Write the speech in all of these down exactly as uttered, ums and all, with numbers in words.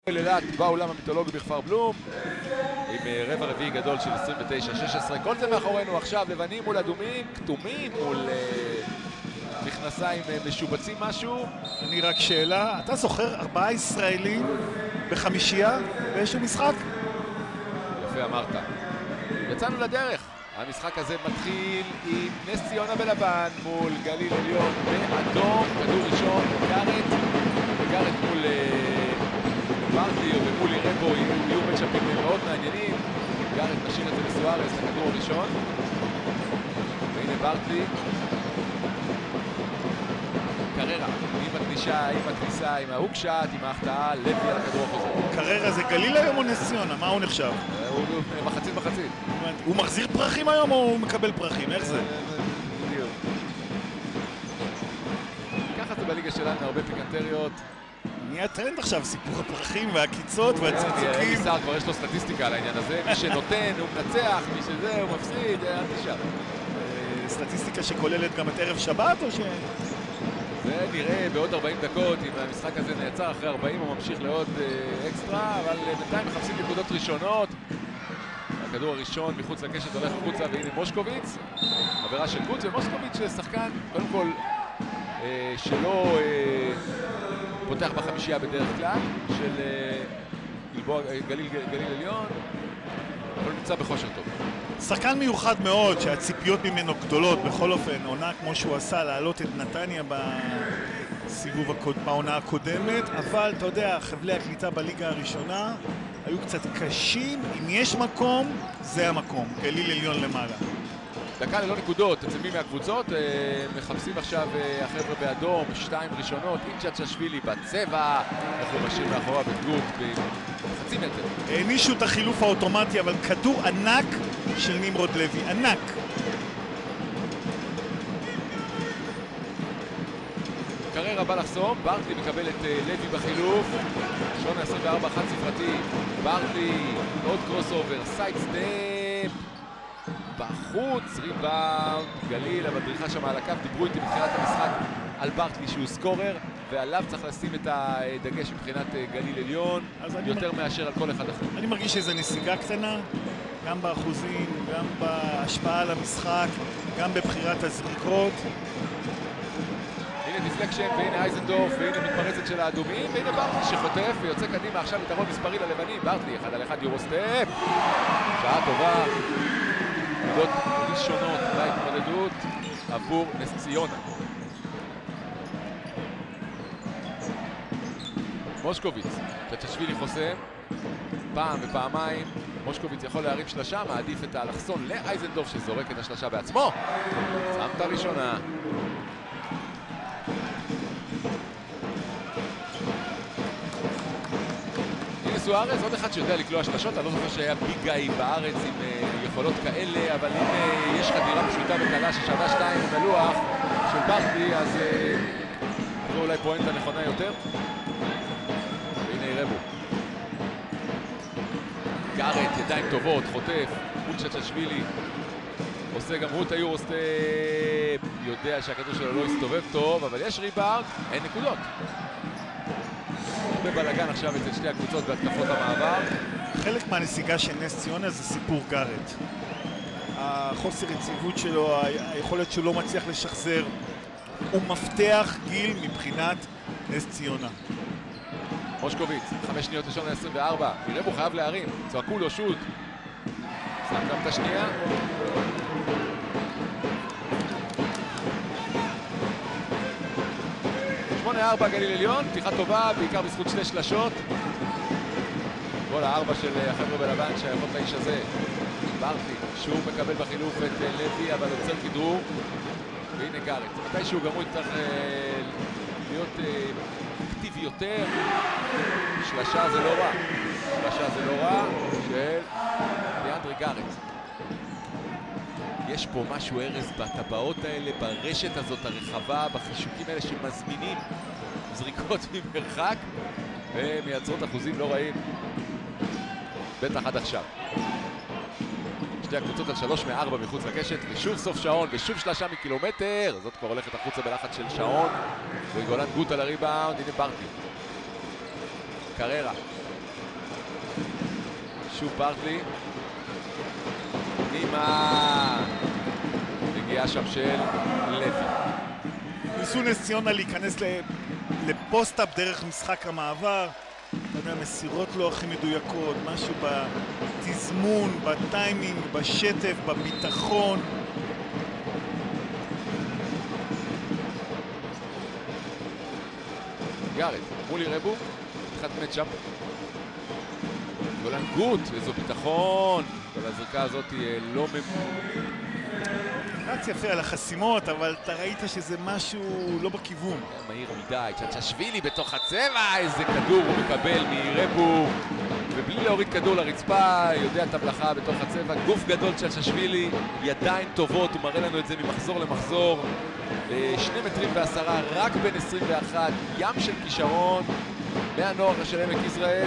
אילת באולם המיתולוגי בכפר בלום עם רבע רביעי גדול של עשרים ותשע שש עשרה. כל זה מאחורינו עכשיו, לבנים מול אדומים, כתומים מול uh, מכנסיים uh, משובצים משהו. אני רק שאלה, אתה זוכר ארבעה ישראלים בחמישייה באיזשהו משחק? יפה אמרת. יצאנו לדרך. המשחק הזה מתחיל עם נס ציונה בלבן מול גליל עליון באדום, כדור ראשון, גארט, וגארט מול ברטלי ומול אירבו, יהיו מצ'אפים מאוד מעניינים. גארט משאיר את זה לסוארס, לכדור הראשון. והנה ברטלי. קררה, עם הכנישה, עם הכניסה, עם ההוקשט, עם ההחטאה, לוי על הכדור החוזר. קררה זה גליל היום או נס ציונה? מה הוא נחשב? הוא מחצית מחצית. הוא מחזיר פרחים היום או הוא מקבל פרחים? איך זה? בדיוק. ככה זה בליגה שלנו, הרבה פיקנטריות. נהיה טרנד עכשיו, סיפור הפרחים והקיצות והצקצוקים. ניסר כבר יש לו סטטיסטיקה על העניין הזה, מי שנותן הוא מנצח, מי שזה הוא מפסיד, אל תשאר. סטטיסטיקה שכוללת גם את ערב שבת או ש... זה נראה בעוד ארבעים דקות, אם המשחק הזה נעצר אחרי ארבעים הוא ממשיך לעוד אקסטרה, אבל בינתיים מחפשים נקודות ראשונות. הכדור הראשון מחוץ לקשת הולך החוצה, והנה מושקוביץ, עבירה של קוץ, ומושקוביץ שחקן, קודם כל אה, שלא אה, פותח בחמישייה בדרך כלל, של אה, גלבוע, גליל, גליל עליון, אבל נמצא בכושר טוב. שחקן מיוחד מאוד, שהציפיות ממנו גדולות, בכל אופן, עונה כמו שהוא עשה, להעלות את נתניה בסיבוב הקוד, בעונה הקודמת, אבל אתה יודע, חבלי הקליטה בליגה הראשונה היו קצת קשים, אם יש מקום, זה המקום, גליל עליון למעלה. דקה ללא נקודות, אצל מי מהקבוצות, מחפשים עכשיו החבר'ה באדום, שתיים ראשונות, אינצ'צ'שווילי בצבע, איך הוא משאיר מאחורה בדגות בחצי מטר. הענישו את החילוף האוטומטי, אבל כדור ענק של נמרוד לוי, ענק. קררה בא לחסום, ברטלי מקבל את לוי בחילוף, שעון עשרים וארבע חד ספרתי, ברטלי, עוד קרוס אובר, סייד סטאפ, בחוץ, ריבאונד, גליל, אבל דריכה שם על הקו, דיברו איתי בתחילת המשחק על ברטלי שהוא סקורר, ועליו צריך לשים את הדגש מבחינת גליל עליון, יותר מר... מאשר על כל אחד אחר. אני מרגיש שזו נסיגה קטנה, גם באחוזים, גם בהשפעה על המשחק, גם בבחירת הזריקות. הנה דיפלקשן, והנה אייזנדורף, והנה מתפרצת של האדומים, והנה ברטלי שחוטף ויוצא קדימה עכשיו יתרון מספרי ללבנים. ברטלי, אחד על אחד יורוסטפ, שעה טובה, נקודות ראשונות בהתמודדות עבור נס ציונה. מושקוביץ, צ'צ'שווילי חוסם, פעם ופעמיים, מושקוביץ יכול להרים שלשה, מעדיף את האלכסון לאייזנדורף שזורק את השלשה בעצמו. שם את הראשונה. סוארס, עוד אחד שיודע לקלוע שלשות, אני לא זוכר שהיה ביג גאי בארץ עם uh, יכולות כאלה, אבל אם uh, יש חדירה פשוטה וקלה ששווה שתיים בלוח של ברטלי, אז uh, זו אולי פואנטה נכונה יותר. והנה אירבו. גארט, ידיים טובות, חוטף, אינצ'צ'שווילי, עושה גם הוא את היורוסטפ, יודע שהכדור שלו לא יסתובב טוב, אבל יש ריבאונד, אין נקודות. בבלגן עכשיו אצל שתי הקבוצות בהתקפות המעבר. חלק מהנסיגה של נס ציונה זה סיפור גארט. החוסר יציבות שלו, היכולת שלו מצליח לשחזר, הוא מפתח גיל מבחינת נס ציונה. מושקוביץ, חמש שניות ראשון ל-עשרים וארבע, נראה הוא חייב להרים, צועקו לו שוט. שם גם את השנייה. שמונה ארבע גליל עליון, פתיחה טובה, בעיקר בזכות שתי שלשות. גול הארבע של החבר'ה בלבן שייכות לאיש הזה. ברטלי, שהוא מקבל בחילוף את לוי, אבל יוצר כדרור. והנה גארט, מתי שהוא גם הוא יצטרך להיות אקטיבי יותר. שלשה זה לא רע. שלשה זה לא רע של דיאנדרי גארט. יש פה משהו ארז בטבעות האלה, ברשת הזאת הרחבה, בחישוקים האלה שמזמינים זריקות ממרחק ומייצרות אחוזים לא רעים, בטח עד עכשיו. שתי הקבוצות על שלוש מארבע מחוץ לקשת, ושוב סוף שעון ושוב שלשה מקילומטר, זאת כבר הולכת החוצה בלחץ של שעון, וגולן גוט על הריבאונד. הנה ברטלי, קררה, שוב ברטלי. פנימה. נגיעה שם של לוי. ניסו נס ציונה להיכנס לפוסט-אפ דרך משחק המעבר. אתה יודע, מסירות לא הכי מדויקות, משהו בתזמון, בטיימינג, בשטף, בביטחון. גארט, מולי רבו, התחת מצ'אפ. גולן גוט, איזו ביטחון. אבל הזריקה הזאת לא... רץ יפה על החסימות, אבל אתה ראית שזה משהו לא בכיוון. מהיר מדי, צ'צ'שווילי בתוך הצבע, איזה כדור הוא מקבל מרבו. ובלי להוריד כדור לרצפה, יודע את המלאכה בתוך הצבע. גוף גדול צ'צ'שווילי, ידיים טובות, הוא מראה לנו את זה ממחזור למחזור. שני מטרים ועשרה, רק בין עשרים ואחת, ים של כישרון. מהנוער של עמק יזרעאל.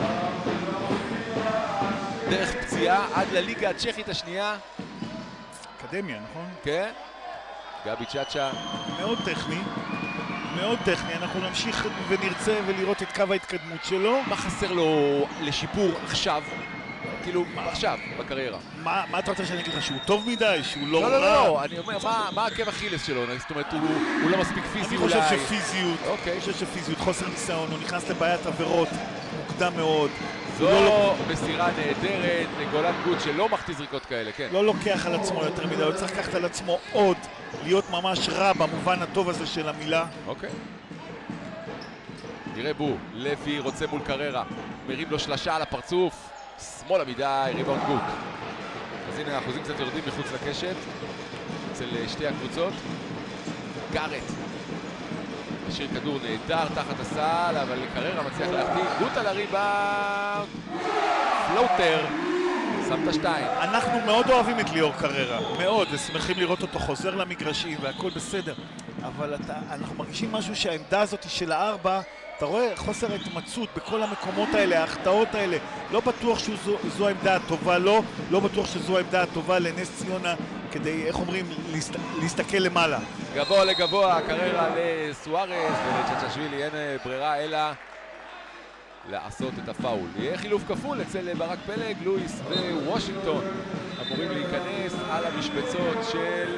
דרך פציעה עד לליגה הצ'כית השנייה. אקדמיה, נכון? כן. גבי צ'אצ'ה. מאוד טכני. מאוד טכני. אנחנו נמשיך ונרצה ולראות את קו ההתקדמות שלו. מה חסר לו לשיפור עכשיו? כאילו, עכשיו, בקריירה. מה, מה אתה רוצה שאני אגיד לך? שהוא טוב מדי? שהוא לא רע? לא, לא, לא. אני אומר, מה, מה עקב אכילס שלו? זאת אומרת, הוא, הוא לא מספיק פיזי אולי. אני חושב שפיזיות. אוקיי. אני חושב שפיזיות, חוסר ניסיון. הוא נכנס לבעיית עבירות מוקדם מאוד. זו לא מסירה נהדרת לגולן גוט שלא מחטיא זריקות כאלה, כן. לא לוקח על עצמו יותר מדי, הוא צריך לקחת על עצמו עוד, להיות ממש רע במובן הטוב הזה של המילה. אוקיי. נראה בו, לוי רוצה מול קררה, מרים לו שלשה על הפרצוף, שמאלה מדי, ריבאונד גוט. אז הנה האחוזים קצת יורדים מחוץ לקשת, אצל שתי הקבוצות. גארט. משאיר כדור נהדר תחת הסל, אבל קררה מצליח להחטיא. גוט על הריבאונד. פלוטר. שם את השתיים. אנחנו מאוד אוהבים את ליאור קררה. מאוד, ושמחים לראות אותו חוזר למגרשים והכל בסדר. אבל אתה, אנחנו מרגישים משהו שהעמדה הזאת של הארבע, אתה רואה חוסר ההתמצאות בכל המקומות האלה, ההחטאות האלה. לא בטוח שזו העמדה הטובה לו, לא בטוח שזו העמדה הטובה לנס ציונה, כדי, איך אומרים, להסת... להסתכל למעלה. גבוה לגבוה, קררה לסוארס ולצ'צ'שווילי, אין ברירה אלא לעשות את הפאול. יהיה חילוף כפול אצל ברק פלג, לואיס ווושינגטון אמורים להיכנס על המשבצות של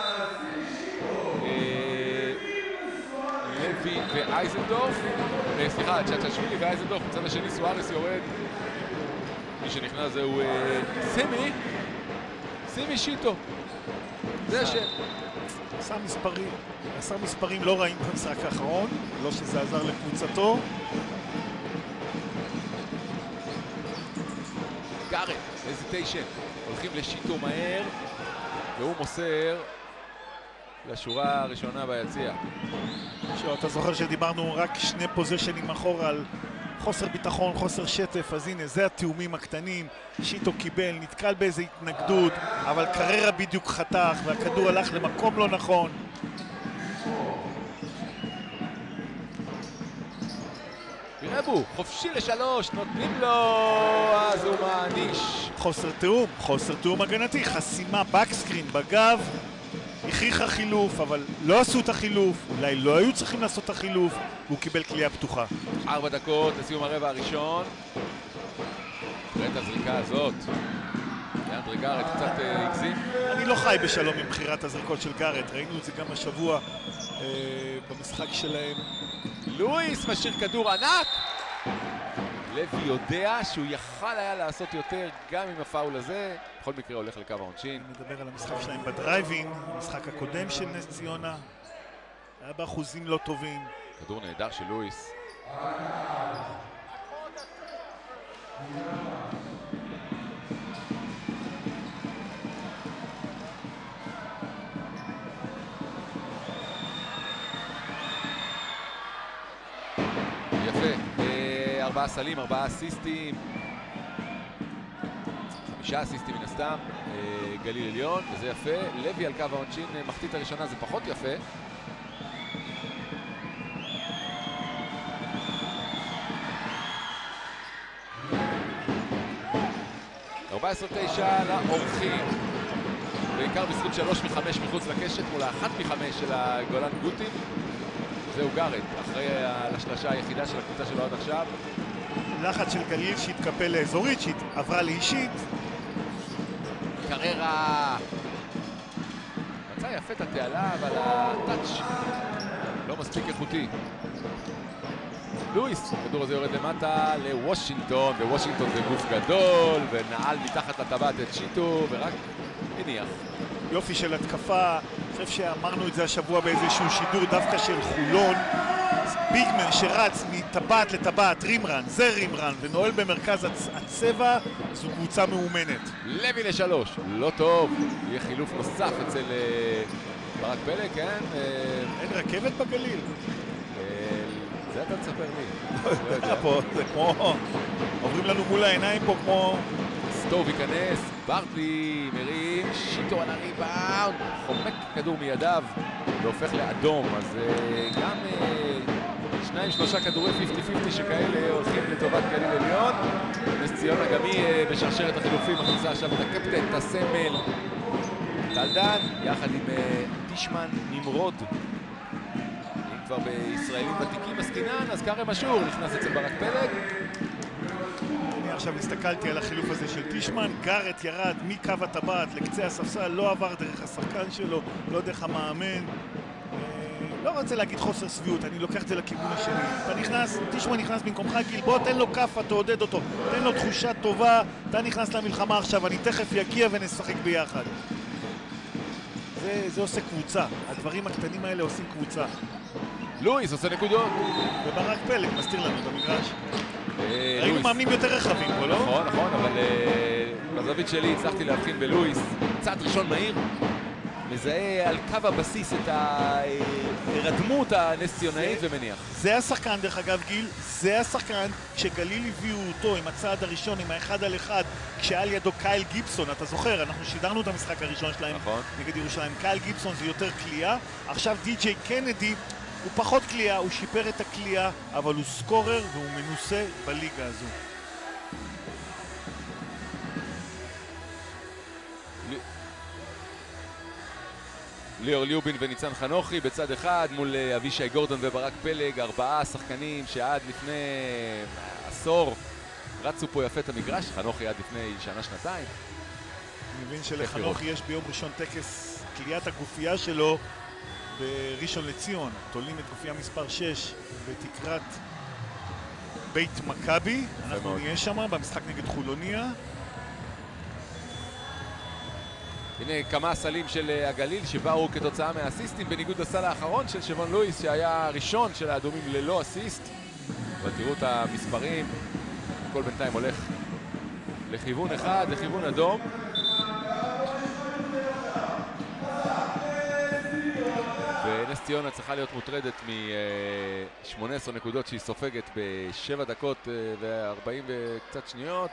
לוי ואייזנדורף. סליחה, צ'צ'שווילי ואייזנדורף, בצד השני סוארס יורד. מי שנכנס זהו סימי, סימי שיטו. זה השם. עשה מספרים, עשה מספרים לא רעים במשחק האחרון, לא שזה עזר לקבוצתו. גארט, הזיטיישן, הולכים לשיטו מהר, והוא מוסר לשורה הראשונה ביציע. שו, אתה זוכר שדיברנו רק שני פוזיישנים אחורה על חוסר ביטחון, חוסר שטף, אז הנה, זה התיאומים הקטנים. שיטו קיבל, נתקל באיזו התנגדות, אבל קררה בדיוק חתך, והכדור הלך למקום לא נכון. רבו, חופשי לשלוש, נותנים לו, אז הוא מעניש. חוסר תיאום, חוסר תיאום הגנתי, חסימה בקסקרין בגב, הכריחה חילוף, אבל לא עשו את החילוף, אולי לא היו צריכים לעשות את החילוף, והוא קיבל קליעה פתוחה. ארבע דקות לסיום הרבע הראשון. תראה את הזריקה הזאת. לאנדרי גארט קצת הגזים. אני לא חי בשלום עם בחירת הזריקות של גארט, ראינו את זה גם השבוע אה, במשחק שלהם. לואיס משאיר כדור ענק. לוי יודע שהוא יכל היה לעשות יותר גם עם הפאול הזה. בכל מקרה הולך לקו העונשין. אני מדבר על המשחק שלהם בדרייבינג, המשחק הקודם של נס ציונה. היה באחוזים לא טובים. כדור נהדר של לואיס. יפה, ארבעה סלים, ארבעה אסיסטים, חמישה אסיסטים מן הסתם, גליל עליון, וזה יפה. לוי על קו העונשין, מחטית הראשונה זה פחות יפה. ארבע עשרה תשע לאורחים, בעיקר בזכות שלוש מחמש מחוץ לקשת מול האחת מחמש של הגולן גוטים. זהו גארט, אחרי השלשה היחידה של הקבוצה שלו עד עכשיו. לחץ של גליל שהתקפל לאזורית, שעברה לאישית. קררה. מצא יפה את התעלה, אבל הטאץ' לא מספיק איכותי. לואיס, הכדור הזה יורד למטה לוושינגטון, ווושינגטון זה גוף גדול, ונעל מתחת לטבעת את שיטו, ורק הניח. יופי של התקפה, אני חושב שאמרנו את זה השבוע באיזשהו שידור דווקא של חולון. ביגמן שרץ מטבעת לטבעת, רימרן, זה רימרן, ונועל במרכז הצ... הצבע, זו קבוצה מאומנת. לוי לשלוש, לא טוב, יהיה חילוף נוסף אצל ברק פלג, כן? אין רכבת בגליל? זה אתה תספר לי. לא יודע, פה זה כמו... עוברים לנו מול העיניים פה כמו... סטוב ייכנס, ברטלי מרים, שיטו על הריבאונד, חומק כדור מידיו והופך לאדום, אז גם שניים שלושה כדורי חמישים חמישים שכאלה הולכים לטובת גליל עליון. נס ציונה גם היא בשרשרת החילופים, מכניסה עכשיו את הקפטן, את הסמל, טלדן, יחד עם טישמן נמרוד. אם כבר בישראלים ותיקים עסקינן, אז קרם אשור נכנס אצל ברק פלג. אני עכשיו הסתכלתי על החילוף הזה של טישמן, גארט ירד מקו הטבעת לקצה הספסל, לא עבר דרך השחקן שלו, לא דרך המאמן. לא רוצה להגיד חוסר סביעות, אני לוקח את זה לכיוון השני. אתה נכנס, טישמן נכנס במקומך, גיל, בוא תן לו כפה, תעודד אותו, תן לו תחושה טובה, אתה נכנס למלחמה עכשיו, אני תכף יגיע ונשחק ביחד. זה, זה עושה קבוצה, הדברים הקטנים האלה עושים קבוצה. לואיס עושה נקודות. וברק פלג מסתיר לנו את המגרש. היינו מאמנים יותר רחבים פה, לא? נכון, נכון, אבל בזווית שלי הצלחתי להבחין בלואיס. צעד ראשון מהיר, מזהה על קו הבסיס את הרדמות הנס ציונאית ומניח. זה השחקן, דרך אגב, גיל, זה השחקן כשגליל הביאו אותו עם הצעד הראשון, עם האחד על אחד, כשהיה לידו קייל גיבסון, אתה זוכר, אנחנו שידרנו את המשחק הראשון שלהם נגד ירושלים. קייל גיבסון זה יותר קליעה, עכשיו די-ג'יי קנדי הוא פחות קליעה, הוא שיפר את הקליעה, אבל הוא סקורר והוא מנוסה בליגה הזו. ליאור ליובין וניצן חנוכי בצד אחד מול אבישי גורדון וברק פלג, ארבעה שחקנים שעד לפני עשור רצו פה יפה את המגרש, חנוכי עד לפני שנה-שנתיים. אני מבין שלחנוכי יש ביום ראשון טקס קליעת הגופייה שלו בראשון לציון, תולים את גופייה מספר שש בתקרת בית מכבי, אנחנו נהיה שם במשחק נגד חולוניה. הנה כמה סלים של הגליל שבאו כתוצאה מהאסיסטים, בניגוד לסל האחרון של שבון לואיס שהיה הראשון של האדומים ללא אסיסט. אבל תראו את המספרים, הכל בינתיים הולך לכיוון אחד, לכיוון אדום. ונס ציונה צריכה להיות מוטרדת מ-שמונה עשרה נקודות שהיא סופגת ב-שבע דקות ו-ארבעים וקצת שניות,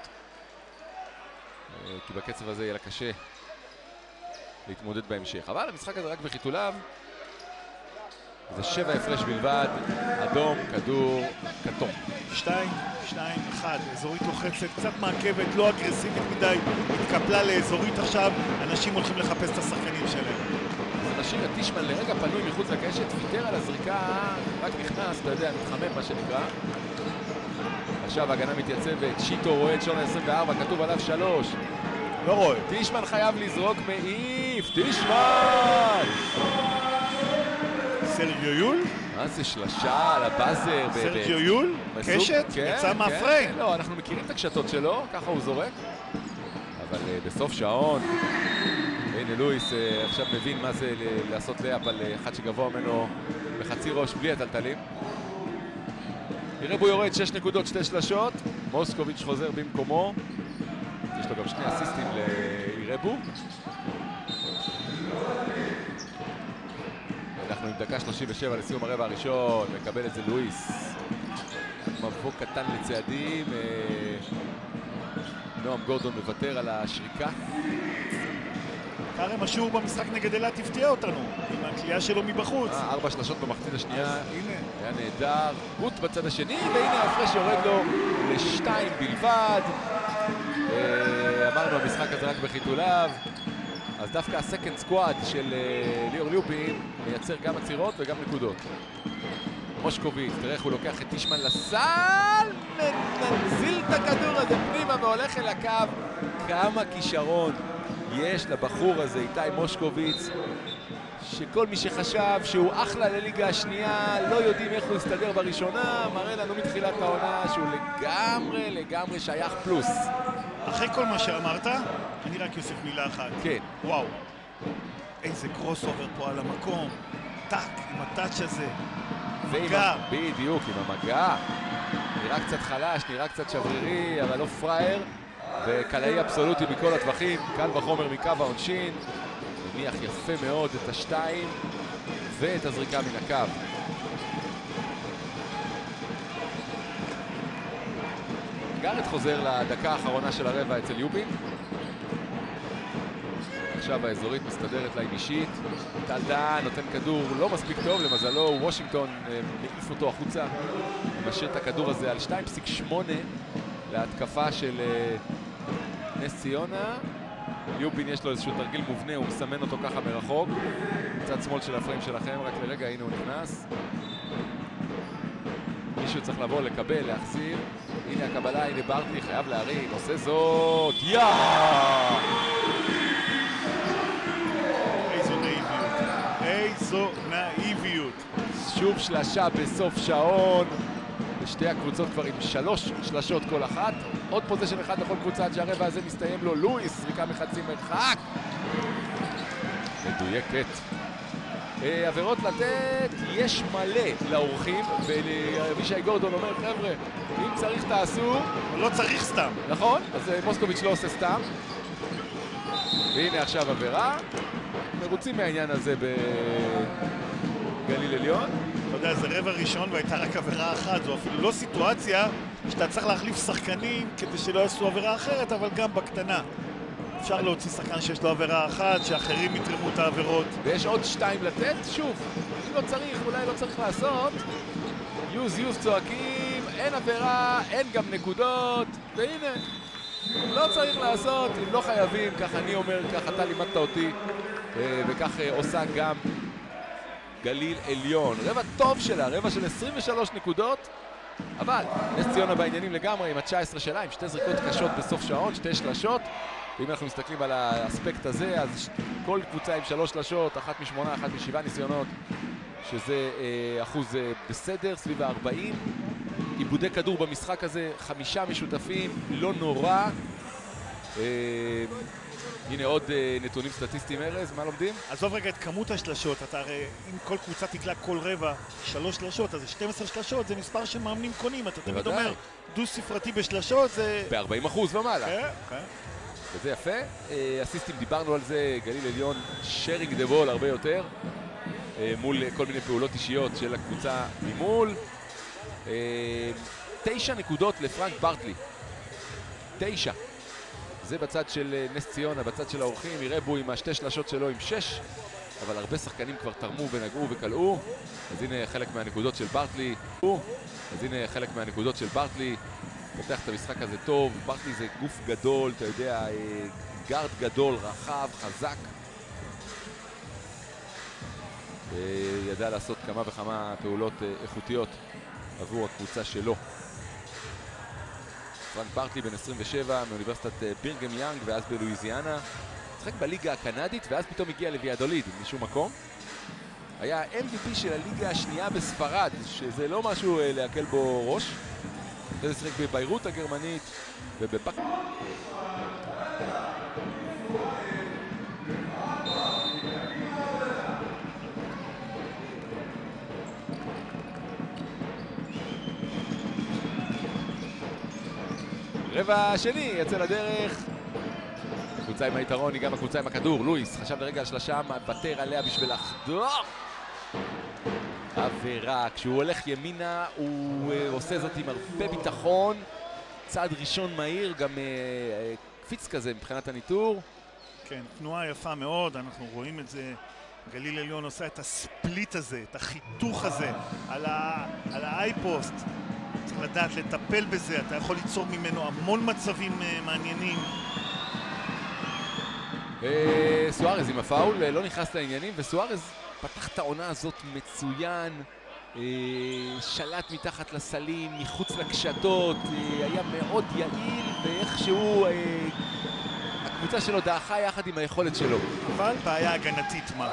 כי בקצב הזה יהיה לה קשה להתמודד בהמשך. אבל המשחק הזה רק בחיתוליו, זה שבע הפרש בלבד, אדום, כדור, כתום. שתיים, שתיים, אחד, אזורית לוחצת, קצת מעכבת, לא אגרסיבית מדי, התקפלה לאזורית עכשיו, אנשים הולכים לחפש את השחקנים שלהם. אז נשאיר את טישמן לרגע פנוי מחוץ לקשת, ויתר על הזריקה, רק נכנס, אתה יודע, מתחמם מה שנקרא. עכשיו ההגנה מתייצבת, שיטו רואה את שונה עשרים וארבע, כתוב עליו שלוש. לא רואה. טישמן חייב לזרוק מעיף, טישמן! סרג'יו יול? מה זה שלשה על הבאזר? סרג'יו יול? קשת? יצא מהפריים. לא, אנחנו מכירים את הקשתות שלו, ככה הוא זורק. אבל בסוף שעון, הנה לואיס עכשיו מבין מה זה לעשות לאפ על אחד שגבוה ממנו בחצי ראש בלי הטלטלים. ירבו יורד שש נקודות, שתי שלשות, מוסקוביץ' חוזר במקומו. יש לו גם שני אסיסטים לירבו. אנחנו עם דקה שלושים ושבע לסיום הרבע הראשון, מקבל את זה לואיס. מבוא קטן לצעדים. נועם גורדון מוותר על השריקה. קרם אשור במשחק נגד אילת הפתיע אותנו עם הקליעה שלו מבחוץ. ארבע שלשות במחצית השנייה. הנה. היה נהדר. רות בצד השני, והנה ההפרש יורד לו לשתיים בלבד. אמרנו המשחק הזה רק בחיתוליו. אז דווקא הסקנד סקואד של ליאור ליופין מייצר גם עצירות וגם נקודות. מושקוביץ, תראה איך הוא לוקח את טישמן לסל, מנזיל את הכדור הזה פנימה והולך אל הקו. כמה כישרון יש לבחור הזה, איתי מושקוביץ, שכל מי שחשב שהוא אחלה לליגה השנייה, לא יודעים איך הוא יסתדר בראשונה, מראה לנו מתחילת העונה שהוא לגמרי, לגמרי שייך פלוס. אחרי כל מה שאמרת, אני רק יוסיף מילה אחת. כן. וואו. איזה קרוס אובר פה על המקום. טאק, עם הטאץ' הזה. מגע. בדיוק, עם המגע. נראה קצת חלש, נראה קצת שברירי, אבל לא פראייר. וקלעי אבסולוטי מכל הטווחים. קל וחומר מקו העונשין. מניח יפה מאוד את השתיים ואת הזריקה מן הקו. גארט חוזר לדקה האחרונה של הרבע אצל יובין. עכשיו האזורית מסתדרת לה עם אישית. טל דהן נותן כדור לא מספיק טוב, למזלו וושינגטון מעיף אותו החוצה. הוא משאיר את הכדור הזה על שתיים נקודה שמונה להתקפה של נס ציונה. יובין יש לו איזשהו תרגיל מובנה, הוא מסמן אותו ככה מרחוק. צד שמאל של הפריים שלכם, רק לרגע, הנה הוא נכנס. מישהו צריך לבוא, לקבל, להחזיר. הנה הקבלה, הנה ברטלי, חייב להרים, עושה זאת, יא! איזו נאיביות, איזו נאיביות. שוב שלשה בסוף שעון. ושתי הקבוצות כבר עם שלוש שלשות כל אחת. עוד פוזיישן אחד לכל קבוצה עד שהרבע הזה מסתיים לו. לואיס, זריקה מחצי מרחק. מדויקת. עבירות לתת, יש מלא לאורחים, ואבישי גורדון אומר, חבר'ה, אם צריך תעשו. לא צריך סתם. נכון, אז מוסקוביץ' לא עושה סתם. והנה עכשיו עבירה. מרוצים מהעניין הזה בגליל עליון. אתה יודע, זה רבע ראשון והייתה רק עבירה אחת, זו אפילו לא סיטואציה שאתה צריך להחליף שחקנים כדי שלא יעשו עבירה אחרת, אבל גם בקטנה. אפשר להוציא שחקן שיש לו עבירה אחת, שאחרים יתרמו את העבירות. ויש עוד שתיים לתת, שוב, אם לא צריך, אולי לא צריך לעשות. יוז יוז צועקים, אין עבירה, אין גם נקודות, והנה, לא צריך לעשות, אם לא חייבים, כך אני אומר, כך אתה לימדת אותי, וכך עושה גם גליל עליון. רבע טוב שלה, רבע של עשרים ושלוש נקודות, אבל נס ציונה בעניינים לגמרי עם ה-תשע עשרה שלה, עם שתי זריקות קשות בסוף שעון, שתי שלשות. ואם אנחנו מסתכלים על האספקט הזה, אז כל קבוצה עם שלוש שלשות, אחת משמונה, אחת משבעה ניסיונות, שזה אה, אחוז אה, בסדר, סביב ה-ארבעים. עיבודי כדור במשחק הזה, חמישה משותפים, לא נורא. אה, הנה עוד אה, נתונים סטטיסטיים ארז, מה לומדים? עזוב רגע את כמות השלשות, אתה הרי, אם כל קבוצה תקלע כל רבע שלוש שלשות, אז שתים עשרה שלשות זה מספר שמאמנים קונים, אתה תמיד אומר, דו ספרתי בשלשות זה... ב-ארבעים אחוז ומעלה. כן, כן. וזה יפה. אסיסטים, דיברנו על זה, גליל עליון שרינג דה בול הרבה יותר מול כל מיני פעולות אישיות של הקבוצה ממול. תשע נקודות לפרנק ברטלי, תשע. זה בצד של נס ציונה, בצד של האורחים. ירבו עם השתי שלשות שלו עם שש, אבל הרבה שחקנים כבר תרמו ונגעו וקלעו. אז הנה חלק מהנקודות של ברטלי. אז הנה חלק מהנקודות של ברטלי. פותח את המשחק הזה טוב. ברטלי זה גוף גדול, אתה יודע, גארד גדול, רחב, חזק. ידע לעשות כמה וכמה פעולות איכותיות עבור הקבוצה שלו. פרנק ברטלי בן עשרים ושבע מאוניברסיטת בירגהם יאנג ואז בלואיזיאנה. משחק בליגה הקנדית ואז פתאום הגיע לויאדוליד משום מקום. היה אם וי פי של הליגה השנייה בספרד, שזה לא משהו להקל בו ראש. וזה שחק בביירות הגרמנית ובבק... רבע שני יצא לדרך. הקבוצה עם היתרון היא גם הקבוצה עם הכדור. לואיס חשב לרגע על שלשה, מוותר עליה בשביל לחדור. עבירה, כשהוא הולך ימינה הוא עושה זאת עם הרבה ביטחון. צעד ראשון מהיר, גם קפיץ כזה מבחינת הניטור. כן, תנועה יפה מאוד, אנחנו רואים את זה. גליל עליון עושה את הספליט הזה, את החיתוך הזה על האייפוסט. צריך לדעת לטפל בזה, אתה יכול ליצור ממנו המון מצבים מעניינים. סוארז עם הפאול, לא נכנס לעניינים, וסוארז פתח את העונה הזאת מצוין. שלט מתחת לסלים, מחוץ לקשתות, היה מאוד יעיל, ואיכשהו הקבוצה שלו דעכה יחד עם היכולת שלו. אבל בעיה הגנתית מה?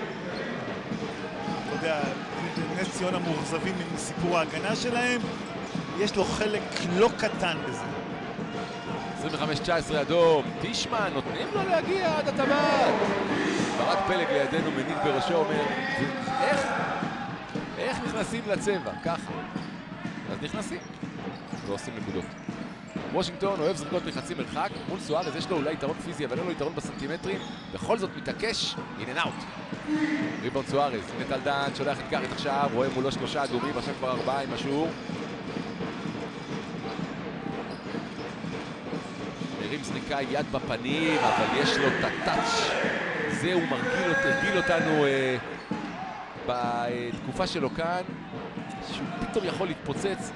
אתה יודע, נס ציונה מאוכזבים מסיפור ההגנה שלהם, יש לו חלק לא קטן בזה. עשרים וחמש תשע עשרה אדום, טישמן, נותנים לו להגיע עד הטבעת. ברק פלג לידינו מניד בראשו, אומר, איך? איך נכנסים לצבע? ככה. אז נכנסים, ועושים נקודות. וושינגטון אוהב זריקות מחצי מרחק, מול סוארז יש לו אולי יתרון פיזי, אבל אין לו יתרון בסנטימטרים, בכל זאת מתעקש, אין אאוט. ריבאונד סוארז, הנה טל דן, שולח את גארט עכשיו, רואה מולו שלושה אדומים, עכשיו כבר ארבעה עם השיעור. מרים זריקה יד בפנים, אבל יש לו את הטאץ'. זה הוא מרגיל הרגיל אותנו אה, בתקופה שלו כאן, שהוא פתאום יכול להתפוצץ.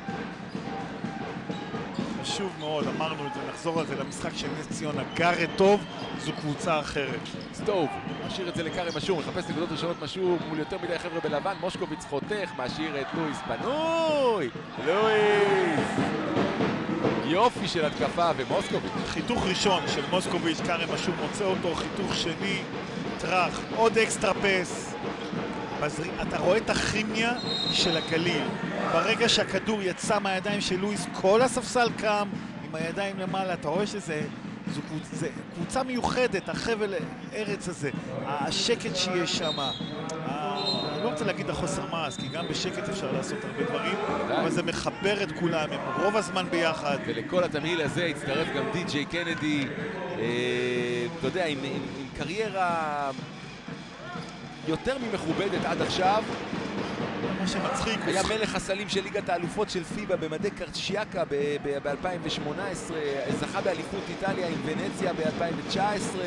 חשוב מאוד, אמרנו את זה, נחזור על זה למשחק של נס ציונה. גארט טוב, זו קבוצה אחרת. סטוב, משאיר את זה לקארם משור, מחפש נקודות ראשונות משור מול יותר מדי חבר'ה בלבן. מושקוביץ חותך, משאיר את לואיס פנוי. לואיס! יופי של התקפה, ומוסקוביץ'. חיתוך ראשון של מוסקוביץ', קארם משור מוצא אותו, חיתוך שני, טרח, עוד אקסטרה פס. בזרי... אתה רואה את הכימיה של הגליל. ברגע שהכדור יצא מהידיים של לואיס, כל הספסל קם עם הידיים למעלה. אתה רואה שזה זו קבוצ... זה קבוצה מיוחדת, החבל ארץ הזה, השקט שיש שם. אני לא רוצה להגיד החוסר מעש, כי גם בשקט אפשר לעשות הרבה דברים, אבל זה מחבר את כולם, הם רוב הזמן ביחד. ולכל התמהיל הזה הצטרף גם די.ג'יי קנדי, אתה יודע, עם, עם, עם קריירה יותר ממכובדת עד עכשיו. מה שמצחיק, היה מלך הסלים של ליגת האלופות של פיבה במדי קרצ'יאקה ב-אלפיים ושמונה עשרה, זכה באליפות איטליה עם ונציה ב-אלפיים תשע עשרה.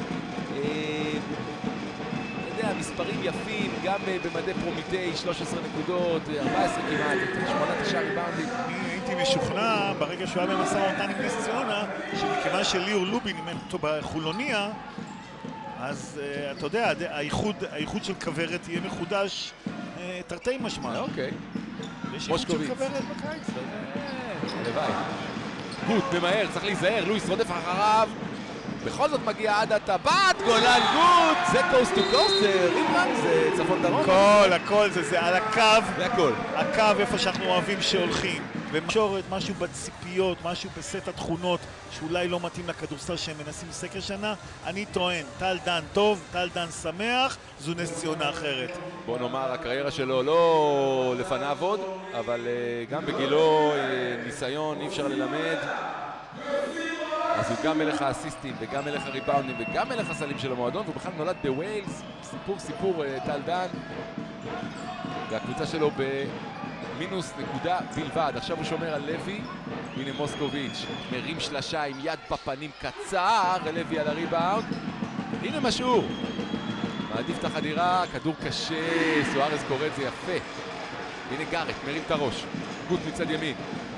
אתה יודע, מספרים יפים, גם במדי פרומיטי, שלוש עשרה נקודות, ארבע עשרה כמעט, שמונה תשע ריבאונדים. אני הייתי משוכנע ברגע שהוא היה במשא ומתן עם נס ציונה, שמכיוון שליאור לובין אימן אותו בחולוניה, אז uh, אתה יודע, הייחוד, הייחוד של כוורת יהיה מחודש uh, תרתי משמע. אוקיי. יש ייחוד של כוורת בקיץ. הלוואי. גוט, ממהר, צריך להיזהר, לואיס רודף אחריו. בכל זאת מגיע עד הטבעת, גולן גוט! זה קוסט טו קוסט, זה ריבלנד, זה צפון דרום. הכל, הכל, זה, זה על הקו. זה הכל. הקו איפה שאנחנו אוהבים שהולכים. ומשורת, משהו בציפיות, משהו בסט התכונות שאולי לא מתאים לכדורסל שהם מנסים לסקר שנה. אני טוען, טל דן טוב, טל דן שמח, זו נס ציונה אחרת. בוא נאמר, הקריירה שלו לא לפניו עוד, אבל uh, גם בגילו uh, ניסיון אי אפשר ללמד. אז הוא גם מלך האסיסטים וגם מלך הריבאונדים וגם מלך הסלים של המועדון, והוא בכלל נולד בווילס. סיפור סיפור uh, טל דן. והקבוצה שלו ב... מינוס נקודה בלבד. עכשיו הוא שומר על לוי. הנה מוסקוביץ' מרים שלשה עם יד בפנים קצר. לוי על הריבאונד. הנה משהו. מעדיף את החדירה. כדור קשה. סוארז קורא את זה יפה. הנה גארט מרים את הראש. גוט מצד ימין.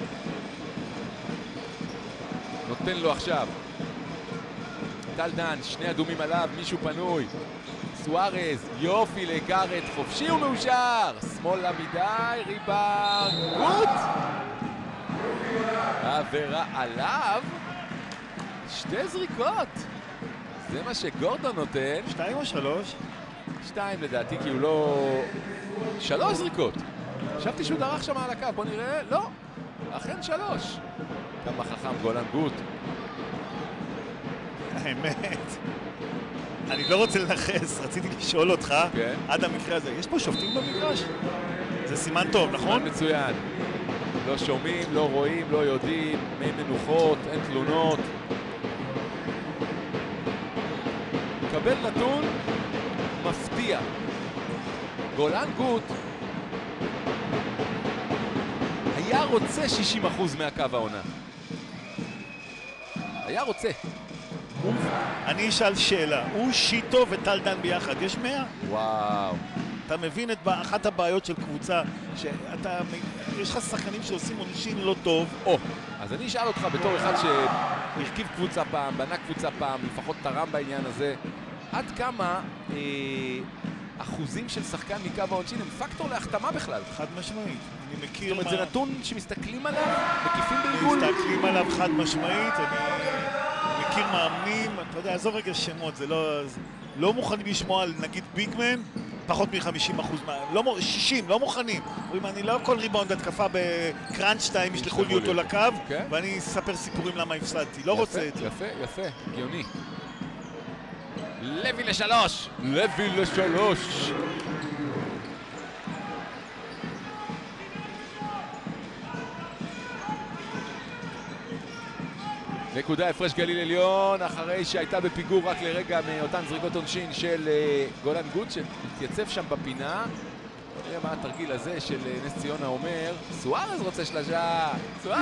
נותן לו עכשיו. טל דן, שני אדומים עליו. מישהו פנוי. סוארז, יופי לגארט, חופשי ומאושר, שמאלה מדי, ריבאונד, גוט! עבירה עליו, שתי זריקות, זה מה שגורדון נותן. שתיים או שלוש? שתיים לדעתי, כי הוא לא... שלוש זריקות. חשבתי שהוא דרך שם על הקו, בוא נראה, לא, אכן שלוש. כמה חכם גולן גוט. האמת. אני לא רוצה לנחס, רציתי לשאול אותך, כן. עד המקרה הזה, יש פה שופטים במגרש? זה סימן טוב, נכון? סימן מצוין. לא שומעים, לא רואים, לא יודעים, מי מנוחות, אין תלונות. קבל נתון מפתיע. גולן גוט היה רוצה שישים אחוז מהקו העונה. היה רוצה. אני אשאל שאלה, הוא שיטו וטל דן ביחד, יש מאה? וואו. אתה מבין את אחת הבעיות של קבוצה, שאתה, יש לך שחקנים שעושים עונשין לא טוב. או, אז אני אשאל אותך בתור אחד שהרכיב קבוצה פעם, בנה קבוצה פעם, לפחות תרם בעניין הזה, עד כמה אה, אחוזים של שחקן מקו העונשין הם פקטור להחתמה בכלל. חד משמעית. אני מכיר... זאת אומרת, זה נתון שמסתכלים עליו, מקיפים בעיגול. מסתכלים עליו חד משמעית, אני מכיר מאמנים, אתה יודע, עזוב רגע שמות, זה לא... לא מוכנים לשמוע על נגיד ביגמן, פחות מ-חמישים אחוז, לא, שישים, לא מוכנים. אומרים, אני לא כל ריבאונד התקפה בקראנץ' שתיים, ישלחו לי אותו לקו, ואני אספר סיפורים למה הפסדתי, לא רוצה את זה. יפה, יפה, הגיוני. לוי לשלוש! לוי לשלוש! נקודה הפרש גליל עליון, אחרי שהייתה בפיגור רק לרגע מאותן זריקות עונשין של גולן גוט שהתייצב שם בפינה. נראה מה התרגיל הזה של נס ציונה אומר. סוארז רוצה שלושה! סוארז!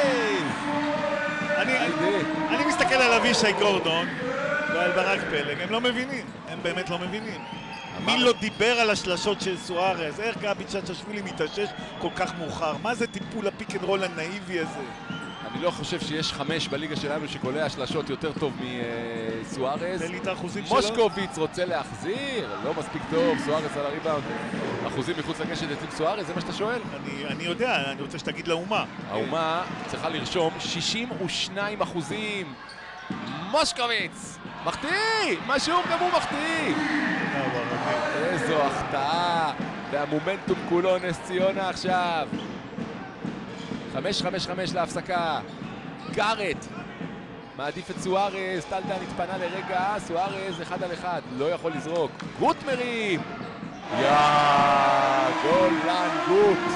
אני, אני מסתכל על אבישי גורדון ועל ברק פלג, הם לא מבינים, הם באמת לא מבינים. מי לא דיבר על השלשות של סוארז? איך גבי צ'צ'שווילי מתאושש כל כך מאוחר? מה זה טיפול הפיק אנד רול הנאיבי הזה? אני לא חושב שיש חמש בליגה שלנו שקולע שלשות יותר טוב מסוארז. תן לי את האחוזים שלו. מושקוביץ רוצה להחזיר, לא מספיק טוב, סוארז על הריבאונד. אחוזים מחוץ לקשת אצל סוארז, זה מה שאתה שואל? אני, אני יודע, אני רוצה שתגיד לאומה. האומה צריכה לרשום שישים ושניים אחוזים. מושקוביץ! מחטיא! משהו גם הוא מחטיא! איזו החטאה! והמומנטום כולו נס ציונה עכשיו. חמש חמש חמש להפסקה. גארט מעדיף את סוארז, טלדן התפנה לרגע, סוארז אחד על אחד, לא יכול לזרוק. גוט מרים! יא גולן גוט!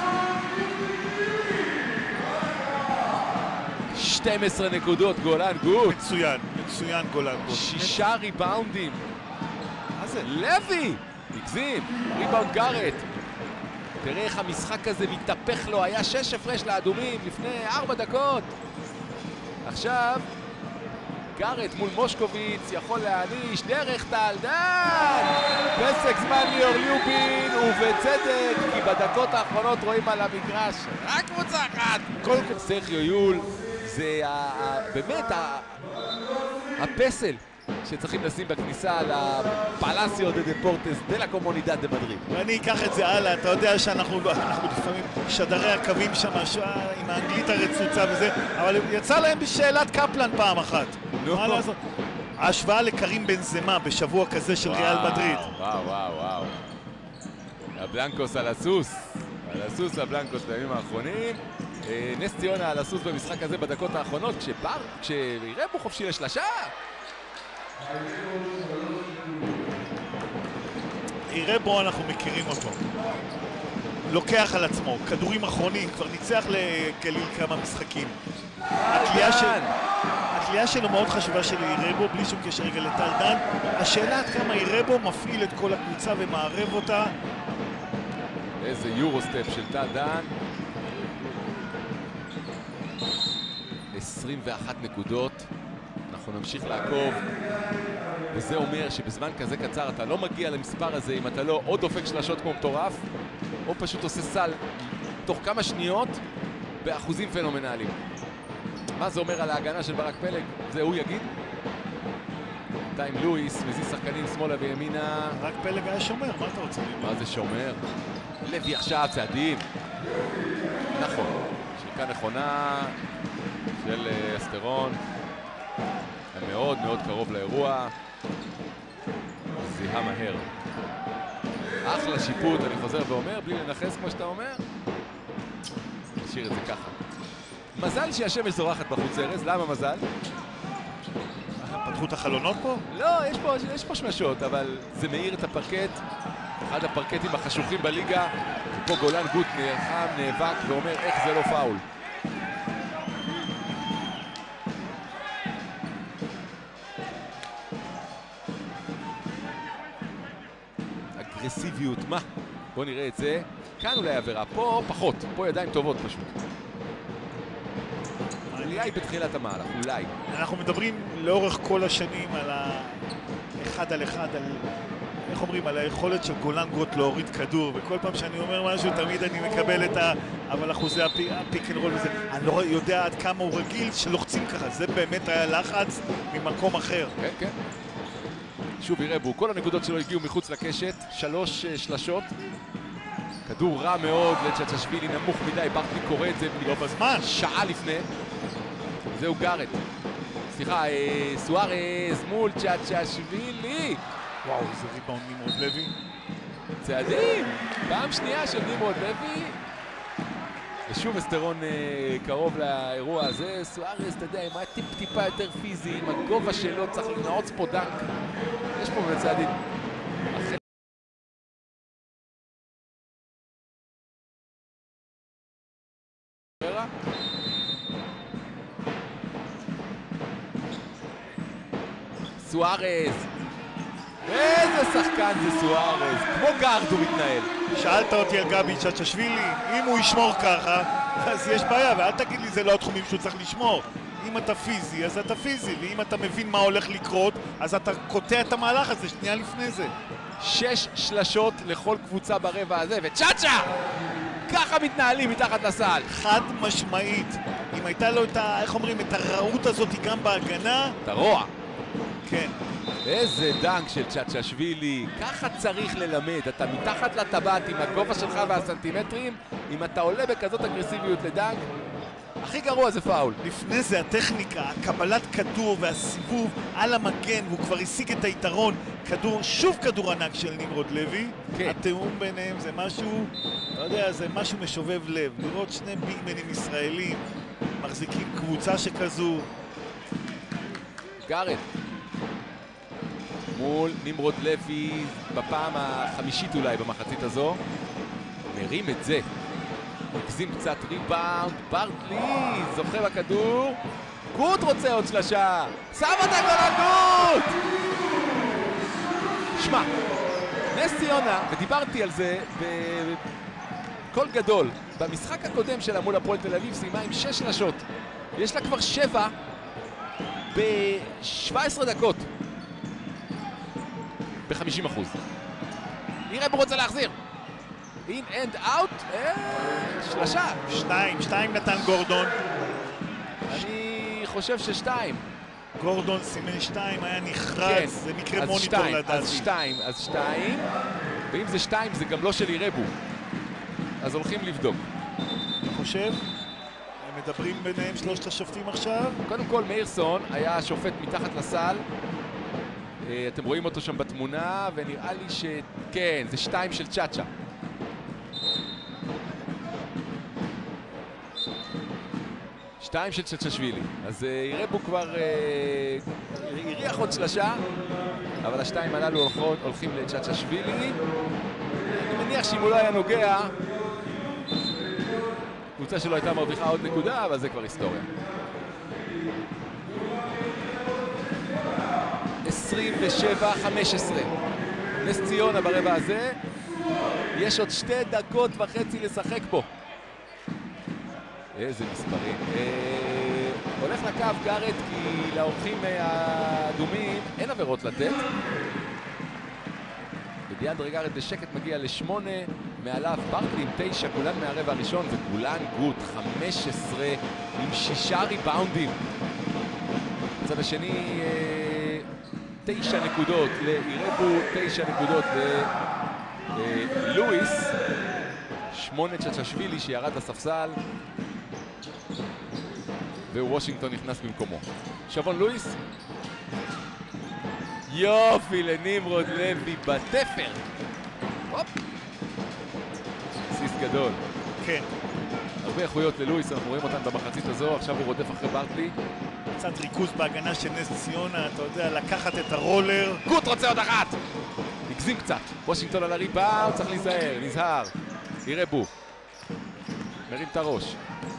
שתים עשרה נקודות גולן גוט. מצוין, מצוין גולן גוט. שישה ריבאונדים. מה זה? לוי! הגזים, ריבאונד גארט. תראה איך המשחק הזה מתהפך לו, היה שש הפרש לאדומים לפני ארבע דקות. עכשיו, גארט מול מושקוביץ יכול להעניש דרך טלדן. פסק זמן ליאור ליובין, ובצדק, כי בדקות האחרונות רואים על המגרש רק קבוצה אחת. קודם כל סרחיו יול, זה באמת הפסל שצריכים לשים בכניסה לפלאסיו דה דפורטס דה לה קומונידד דה מדריד. ואני אקח את זה הלאה, אתה יודע שאנחנו לפעמים שדרי הקווים שם עם האנגלית הרצוצה וזה, אבל יצא להם בשאלת קפלן פעם אחת. מה לעשות? ההשוואה לקרים בנזמה בשבוע כזה של ריאל מדריד. וואו, וואו, וואו. הבלנקוס על הסוס. על הסוס לבלנקוס בימים האחרונים. נס ציונה על הסוס במשחק הזה בדקות האחרונות, כשרבו חופשי לשלשה. רבו אנחנו מכירים אותו. לוקח על עצמו, כדורים אחרונים, כבר ניצח לגליל כמה משחקים. התלייה שלו מאוד חשובה של רבו, בלי שום קשר רגע לטלדן. השאלה עד כמה רבו מפעיל את כל הקבוצה ומערב אותה. איזה יורוסטפ של טלדן. עשרים ואחת נקודות. אנחנו נמשיך לעקוב, וזה אומר שבזמן כזה קצר אתה לא מגיע למספר הזה אם אתה לא או דופק שלשות כמו מטורף, או פשוט עושה סל תוך כמה שניות באחוזים פנומנליים. מה זה אומר על ההגנה של ברק פלג? זה הוא יגיד. בינתיים לואיס מזיז שחקנים שמאלה וימינה. ברק פלג היה שומר, מה אתה רוצה? מה זה שומר? לוי עכשיו צעדים. נכון, שריקה נכונה של אסטרון. מאוד מאוד קרוב לאירוע, זיהה מהר. אחלה שיפוט, אני חוזר ואומר, בלי לנחס כמו שאתה אומר. נשאיר את זה ככה. מזל שהשמש זורחת בחוץ ארז, למה מזל? פתחו את החלונות פה? לא, יש פה, יש פה שמשות, אבל זה מאיר את הפרקט, אחד הפרקטים החשוכים בליגה, ופה גולן גוט נלחם, נאבק ואומר איך זה לא פאול. אגרסיביות, מה? בוא נראה את זה. כאן אולי עבירה, פה פחות, פה ידיים טובות פשוט. העלייה היא בתחילת המהלך, אולי. אנחנו מדברים לאורך כל השנים על האחד על אחד, על, איך אומרים, על היכולת של גולן גוט להוריד כדור, וכל פעם שאני אומר משהו תמיד אני מקבל את ה... אבל אחוזי הפי, הפיק אנד רול וזה. אני לא יודע עד כמה הוא רגיל שלוחצים ככה, זה באמת היה לחץ ממקום אחר. כן, כן. שוב ירבו, כל הנקודות שלו הגיעו מחוץ לקשת, שלוש שלשות. כדור רע מאוד לצ'צ'שווילי, נמוך מדי, ברקלי קורא את זה לא בזמן. שעה לפני. זהו גארט. סליחה, סוארז מול צ'צ'שווילי. וואו, איזה ריבאונד נמרוד לוי. צעדים, פעם שנייה של נמרוד לוי. ושוב אסטרון קרוב לאירוע הזה. סוארז, אתה יודע, אם היה טיפ טיפה יותר פיזי, עם הגובה שלו צריך לנעוץ פה דנק. יש פה באמת צעדים. סוארז, איזה שחקן זה סוארז, כמו גארד הוא מתנהל. שאלת אותי על גבי צ'צ'שווילי, אם הוא ישמור ככה, אז יש בעיה, ואל תגיד לי זה לא התחומים שהוא צריך לשמור. אם אתה פיזי, אז אתה פיזי, ואם אתה מבין מה הולך לקרות, אז אתה קוטע את המהלך הזה שנייה לפני זה. שש שלשות לכל קבוצה ברבע הזה, וצ'אצ'ה! ככה מתנהלים מתחת לסל. חד משמעית. אם הייתה לו את ה... איך אומרים? את הרעות הזאת גם בהגנה. את הרוע. כן. איזה דנק של צ'צ'שווילי, ככה צריך ללמד, אתה מתחת לטבעת עם הגובה שלך והסנטימטרים, אם אתה עולה בכזאת אגרסיביות לדנק, הכי גרוע זה פאול. לפני זה הטכניקה, הקבלת כדור והסיבוב על המגן, והוא כבר השיג את היתרון, כדור, שוב כדור ענק של נמרוד לוי. כן. התאום ביניהם זה משהו, לא יודע, זה משהו משובב לב. לראות שני ביגמנים ישראלים, מחזיקים קבוצה שכזו. גארט. מול נמרוד לוי בפעם החמישית אולי במחצית הזו. מרים את זה. מגזים קצת ריבאונד, ברטלי זוכה בכדור. גוט רוצה עוד שלשה. שם אותה גולה גוט! שמע, נס ציונה, ודיברתי על זה בקול גדול, במשחק הקודם שלה מול הפועל תל אביב סיימה עם שש שלשות. יש לה כבר שבע ב-שבע עשרה דקות. ב-חמישים אחוז. נראה בו רוצה להחזיר. אין אנד אאוט, שלשה. שתיים, שתיים נתן גורדון. אני חושב ששתיים. גורדון סימן שתיים, היה נחרץ, כן. זה מקרה אז מוניטור שתיים, לדעתי. אז שתיים, אז שתיים. ואם זה שתיים זה גם לא של ירבו. אז הולכים לבדוק. אני חושב, הם מדברים ביניהם שלושת השופטים עכשיו. קודם כל מאירסון היה שופט מתחת לסל. אתם רואים אותו שם בתמונה, ונראה לי שכן, זה שתיים של צ'אצ'ה. שתיים של צ'צ'שווילי. אז ירבו כבר הריח עוד שלשה, אבל השתיים הללו הולכות, הולכים לצ'צ'שווילי. אני מניח שאם הוא לא היה נוגע, קבוצה שלו הייתה מרוויחה עוד נקודה, אבל זה כבר היסטוריה. עשרים ושבע חמש עשרה. נס ציונה ברבע הזה. יש עוד שתי דקות וחצי לשחק פה. איזה מספרים. אה, הולך לקו גארט כי לאורחים האדומים אין עבירות לתת. ודיאנדרה גארט בשקט מגיע לשמונה, מעליו ברקלי עם תשע, כולן מהרבע הראשון, וכולן גוט, חמש עשרה עם שישה ריבאונדים. בצד השני, אה, תשע נקודות לירבו, תשע נקודות ללואיס, שמונה צ'צ'שווילי שירד לספסל, ווושינגטון נכנס במקומו. שבון לואיס. יופי לנמרוד לוי בתפר. הופ. סיס גדול. כן. הרבה איכויות ללואיס, אנחנו רואים אותן במחצית הזו, עכשיו הוא רודף אחרי ברקלי. קצת ריכוז בהגנה של נס ציונה, אתה יודע, לקחת את הרולר. גוט רוצה עוד אחת! נגזים קצת. וושינגטון על הריבאונד, צריך להיזהר, נזהר. ירבו. מרים את הראש.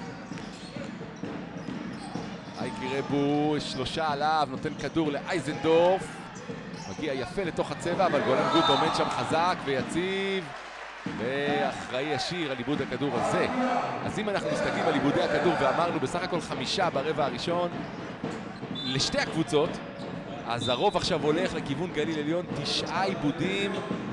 אייק ירבו, שלושה עליו, נותן כדור לאייזנדורף. מגיע יפה לתוך הצבע, אבל גולן גוט עומד שם חזק ויציב. ואחראי ישיר על עיבוד הכדור הזה. אז אם אנחנו מסתכלים על עיבודי הכדור ואמרנו בסך הכל חמישה ברבע הראשון לשתי הקבוצות, אז הרוב עכשיו הולך לכיוון גליל עליון, תשעה עיבודים,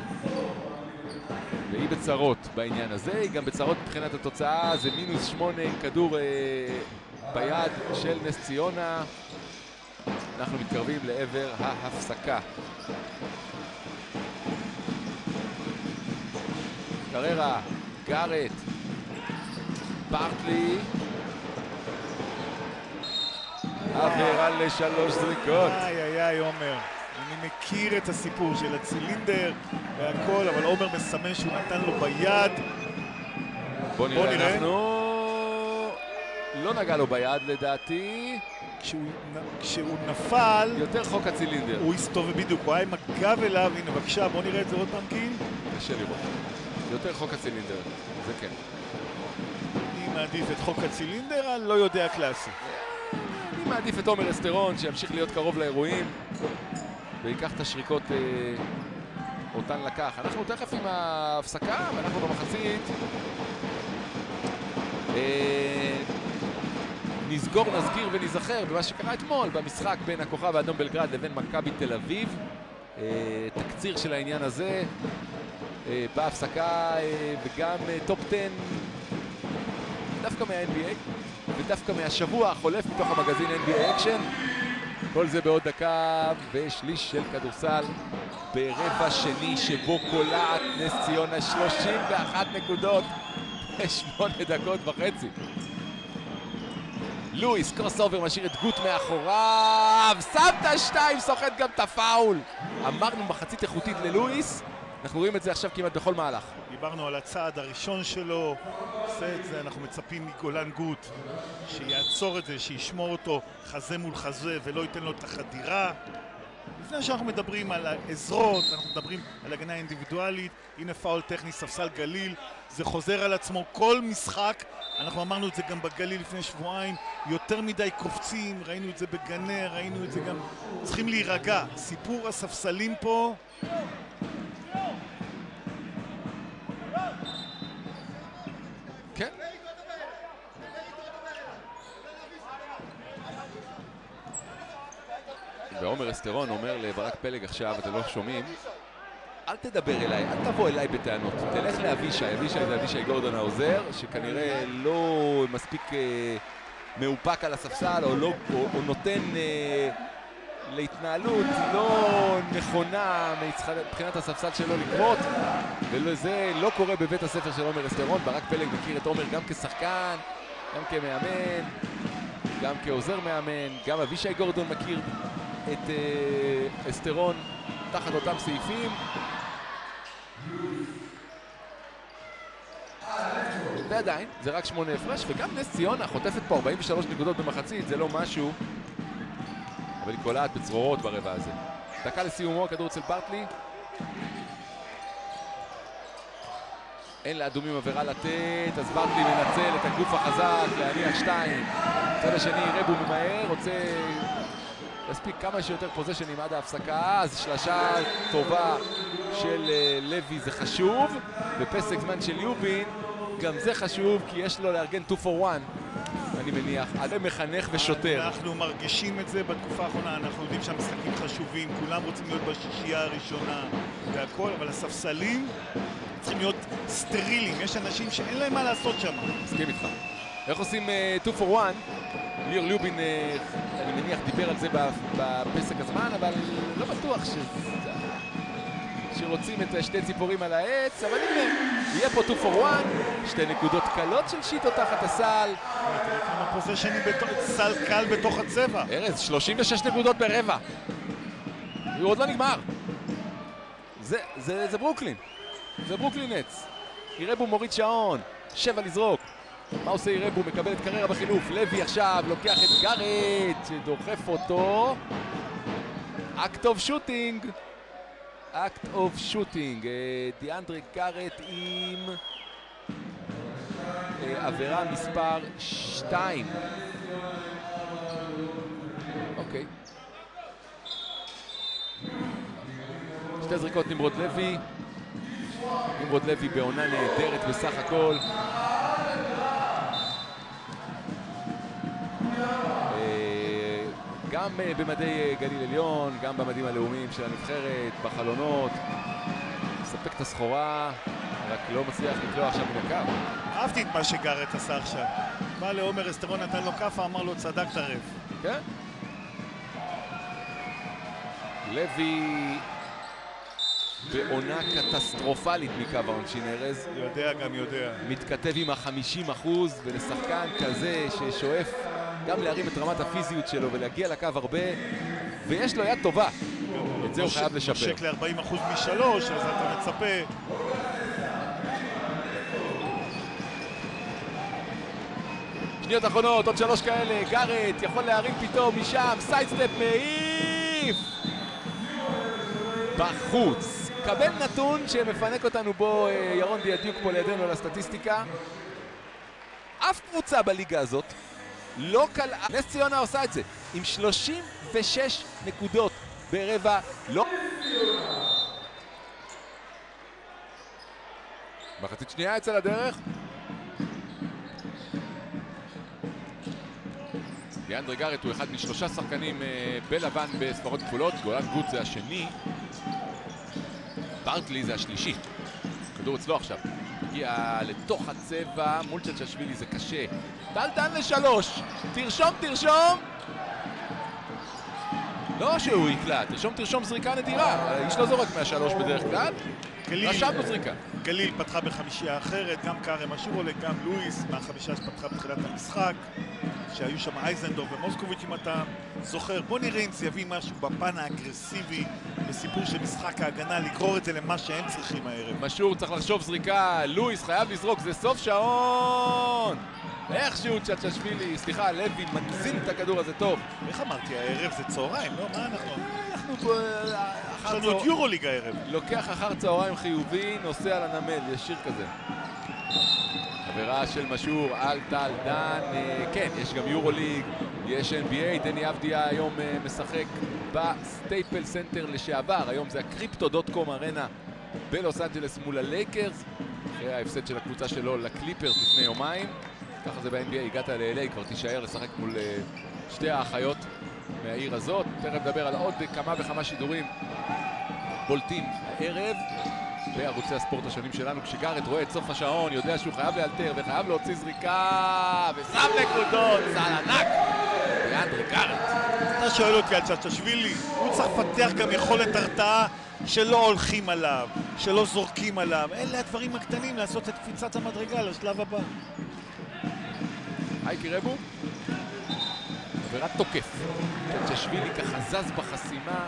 והיא בצרות בעניין הזה, היא גם בצרות מבחינת התוצאה, זה מינוס שמונה עם כדור אה, ביד של נס ציונה. אנחנו מתקרבים לעבר ההפסקה. קררה, גארט, ברטלי, עבירה לשלוש זריקות. איי איי איי עומר, אני מכיר את הסיפור של הצילינדר והכל, אבל עומר מסמן שהוא נתן לו ביד. בוא נראה, בוא נראה. אנחנו לא נגע לו ביד לדעתי. כשהוא, כשהוא נפל, יותר חוק הצילינדר. הוא הסתובב בדיוק, הוא היה עם הגב אליו. הנה בבקשה, בוא נראה את זה עוד פעם גיל. קשה לראות. יותר חוק הצילינדר, זה כן. אני מעדיף את חוק הצילינדר, אני לא יודע קלאסי. אני מעדיף את עומר אסטרון שימשיך להיות קרוב לאירועים ויקח את השריקות אה, אותן לקח. אנחנו תכף עם ההפסקה ואנחנו במחצית אה, נסגור, נסגיר ונזכר במה שקרה אתמול במשחק בין הכוכב האדום בלגרד לבין מכבי תל אביב. אה, תקציר של העניין הזה אה, בהפסקה אה, וגם אה, טופ עשר דווקא מה-אן בי איי ודווקא מהשבוע החולף מתוך המגזין אן בי איי אקשן. כל זה בעוד דקה ושליש של כדורסל ברבע שני שבו קולעת נס ציונה שלושים ואחת נקודות בשמונה דקות וחצי. לואיס קרוס אובר משאיר את גוט מאחוריו, סמטה שתיים, סוחט גם את הפאול. אמרנו מחצית איכותית ללואיס, אנחנו רואים את זה עכשיו כמעט בכל מהלך. דיברנו על הצעד הראשון שלו, עושה את זה, אנחנו מצפים מגולן גוט שיעצור את זה, שישמור אותו חזה מול חזה ולא ייתן לו את החדירה. לפני שאנחנו מדברים על העזרות, אנחנו מדברים על הגנה אינדיבידואלית. הנה פאול טכני, ספסל גליל, זה חוזר על עצמו כל משחק. אנחנו אמרנו את זה גם בגליל לפני שבועיים, יותר מדי קופצים, ראינו את זה בגנה, ראינו את זה גם, צריכים להירגע. סיפור הספסלים פה כן. ועומר אסטרון אומר לברק פלג עכשיו, אתם לא שומעים, אל תדבר אליי, אל תבוא אליי בטענות, תלך לאבישי, אבישי זה אבישי גורדון העוזר, שכנראה לא מספיק אה, מאופק על הספסל, או, לא, או, או נותן אה, להתנהלות לא נכונה מבחינת הספסל שלו לקרות, וזה לא קורה בבית הספר של עומר אסטרון. ברק פלג מכיר את עומר גם כשחקן, גם כמאמן, גם כעוזר מאמן, גם אבישי גורדון מכיר את אה, אסטרון תחת אותם סעיפים. ועדיין, זה רק שמונה הפרש, וגם נס ציונה חוטפת פה ארבעים ושלוש נקודות במחצית, זה לא משהו, אבל היא קולעת בצרורות ברבע הזה. דקה לסיומו, הכדור אצל ברטלי. אין לאדומים עבירה לתת, אז ברטלי מנצל את הגוף החזק להניח שתיים. צד השני, רבו ממהר, רוצה להספיק כמה שיותר פוזיישנים עד ההפסקה, אז שלשה טובה של לוי זה חשוב, ופסק זמן של יובין, גם זה חשוב כי יש לו לארגן שתיים for one, אני מניח, עד מחנך ושוטר. אנחנו מרגישים את זה בתקופה האחרונה, אנחנו יודעים שהמשחקים חשובים, כולם רוצים להיות בשישייה הראשונה והכל, אבל הספסלים צריכים להיות סטרילים, יש אנשים שאין להם מה לעשות שם. מסכים איתך. איך עושים שתיים for one? ליר לובין, אני מניח, דיבר על זה בפסק הזמן, אבל לא בטוח ש... שרוצים את שתי ציפורים על העץ, אבל הנה, יהיה פה שתיים for one, שתי נקודות קלות של שיטו תחת הסל. תראה כמה פוזיישנים בתוך סל קל בתוך הצבע. ארז, שלושים ושש נקודות ברבע. הוא עוד לא נגמר. זה, זה, זה ברוקלין. זה ברוקלין נץ. ירבו מוריד שעון, שבע לזרוק. מה עושה ירבו? מקבל את קריירה בחילוף. לוי עכשיו לוקח את גארט, שדוחף אותו. אקט אוף שוטינג. אקט אוף שוטינג. דיאנדרה גארט עם עבירה מספר שתיים. אוקיי. שתי זריקות נמרוד לוי. נמרוד לוי בעונה נהדרת בסך הכל. גם במדי גליל עליון, גם במדים הלאומיים של הנבחרת, בחלונות. מספק את הסחורה, רק לא מצליח לקלוע עכשיו מן הקו. אהבתי את מה שגארט עשה עכשיו. בא לעומר אסטרון, נתן לו כפה, אמר לו צדק תרף. כן? לוי בעונה קטסטרופלית מקו העונשין ארז. יודע גם יודע. מתכתב עם ה-חמישים אחוז, ולשחקן כזה ששואף גם להרים את רמת הפיזיות שלו ולהגיע לקו הרבה, ויש לו יד טובה. את זה הוא חייב לשפר. נושק ל-ארבעים אחוז משלוש, אז אתה מצפה. שניות אחרונות, עוד שלוש כאלה, גארט יכול להרים פתאום משם, סיידסטפ מעיף! בחוץ. קבל נתון שמפנק אותנו בו ירון דיאדיוק פה לידינו לסטטיסטיקה. אף קבוצה בליגה הזאת לא קלעה, נס ציונה עושה את זה, עם שלושים ושש נקודות ברבע לא. מחצית שנייה אצל הדרך. ליאנדרי גארט הוא אחד משלושה שחקנים בלבן בספרות כפולות, גולן גוט זה השני, ברטלי זה השלישי. כדור אצלו עכשיו, הגיע לתוך הצבע, מול צ'צ'שווילי זה קשה. טלטן לשלוש, תרשום תרשום! לא שהוא יקלע, תרשום תרשום זריקה נדירה, איש לא זורק מהשלוש בדרך כלל. רשמנו זריקה. גליל פתחה בחמישייה אחרת, גם קארם אשורולק, גם לואיס מהחמישה שפתחה בתחילת המשחק, שהיו שם אייזנדור ומוסקוביץ' אם אתה זוכר. בוא נראה אם זה יביא משהו בפן האגרסיבי בסיפור של משחק ההגנה, לקרור את זה למה שהם צריכים הערב. משור צריך לחשוב זריקה, לואיס חייב לזרוק, זה סוף שעון! איכשהו צ'צ'שווילי, סליחה, לוי מגזים את הכדור הזה טוב. איך אמרתי, הערב זה צהריים, לא? מה אנחנו? אנחנו פה... יש לנו את יורוליג הערב. לוקח אחר צהריים חיובי, נוסע לנמל, ישיר כזה. עבירה של משור על טל דן, כן, יש גם יורוליג, יש אן בי איי, דני אבדיה היום משחק בסטייפל סנטר לשעבר, היום זה הקריפטו דוט קום ארנה בלוס אנג'לס מול הלייקרס, אחרי ההפסד של הקבוצה שלו לקליפרס לפני יומיים. ככה זה ב-אן בי איי, הגעת ל-אל איי, כבר תישאר לשחק מול שתי האחיות מהעיר הזאת. תכף נדבר על עוד כמה וכמה שידורים בולטים הערב בערוצי הספורט השונים שלנו. כשגארט רואה את סוף השעון, יודע שהוא חייב לאלתר וחייב להוציא זריקה ושם נקודות, סל ענק ליאנדרי גארט. אתה שואל אותי על צ'צ'שווילי, הוא צריך לפתח גם יכולת הרתעה שלא הולכים עליו, שלא זורקים עליו. אלה הדברים הקטנים, לעשות את קפיצת המדרגה לשלב הבא. הייקי רבו, עבירת תוקף. צ'צ'שווילי ככה זז בחסימה.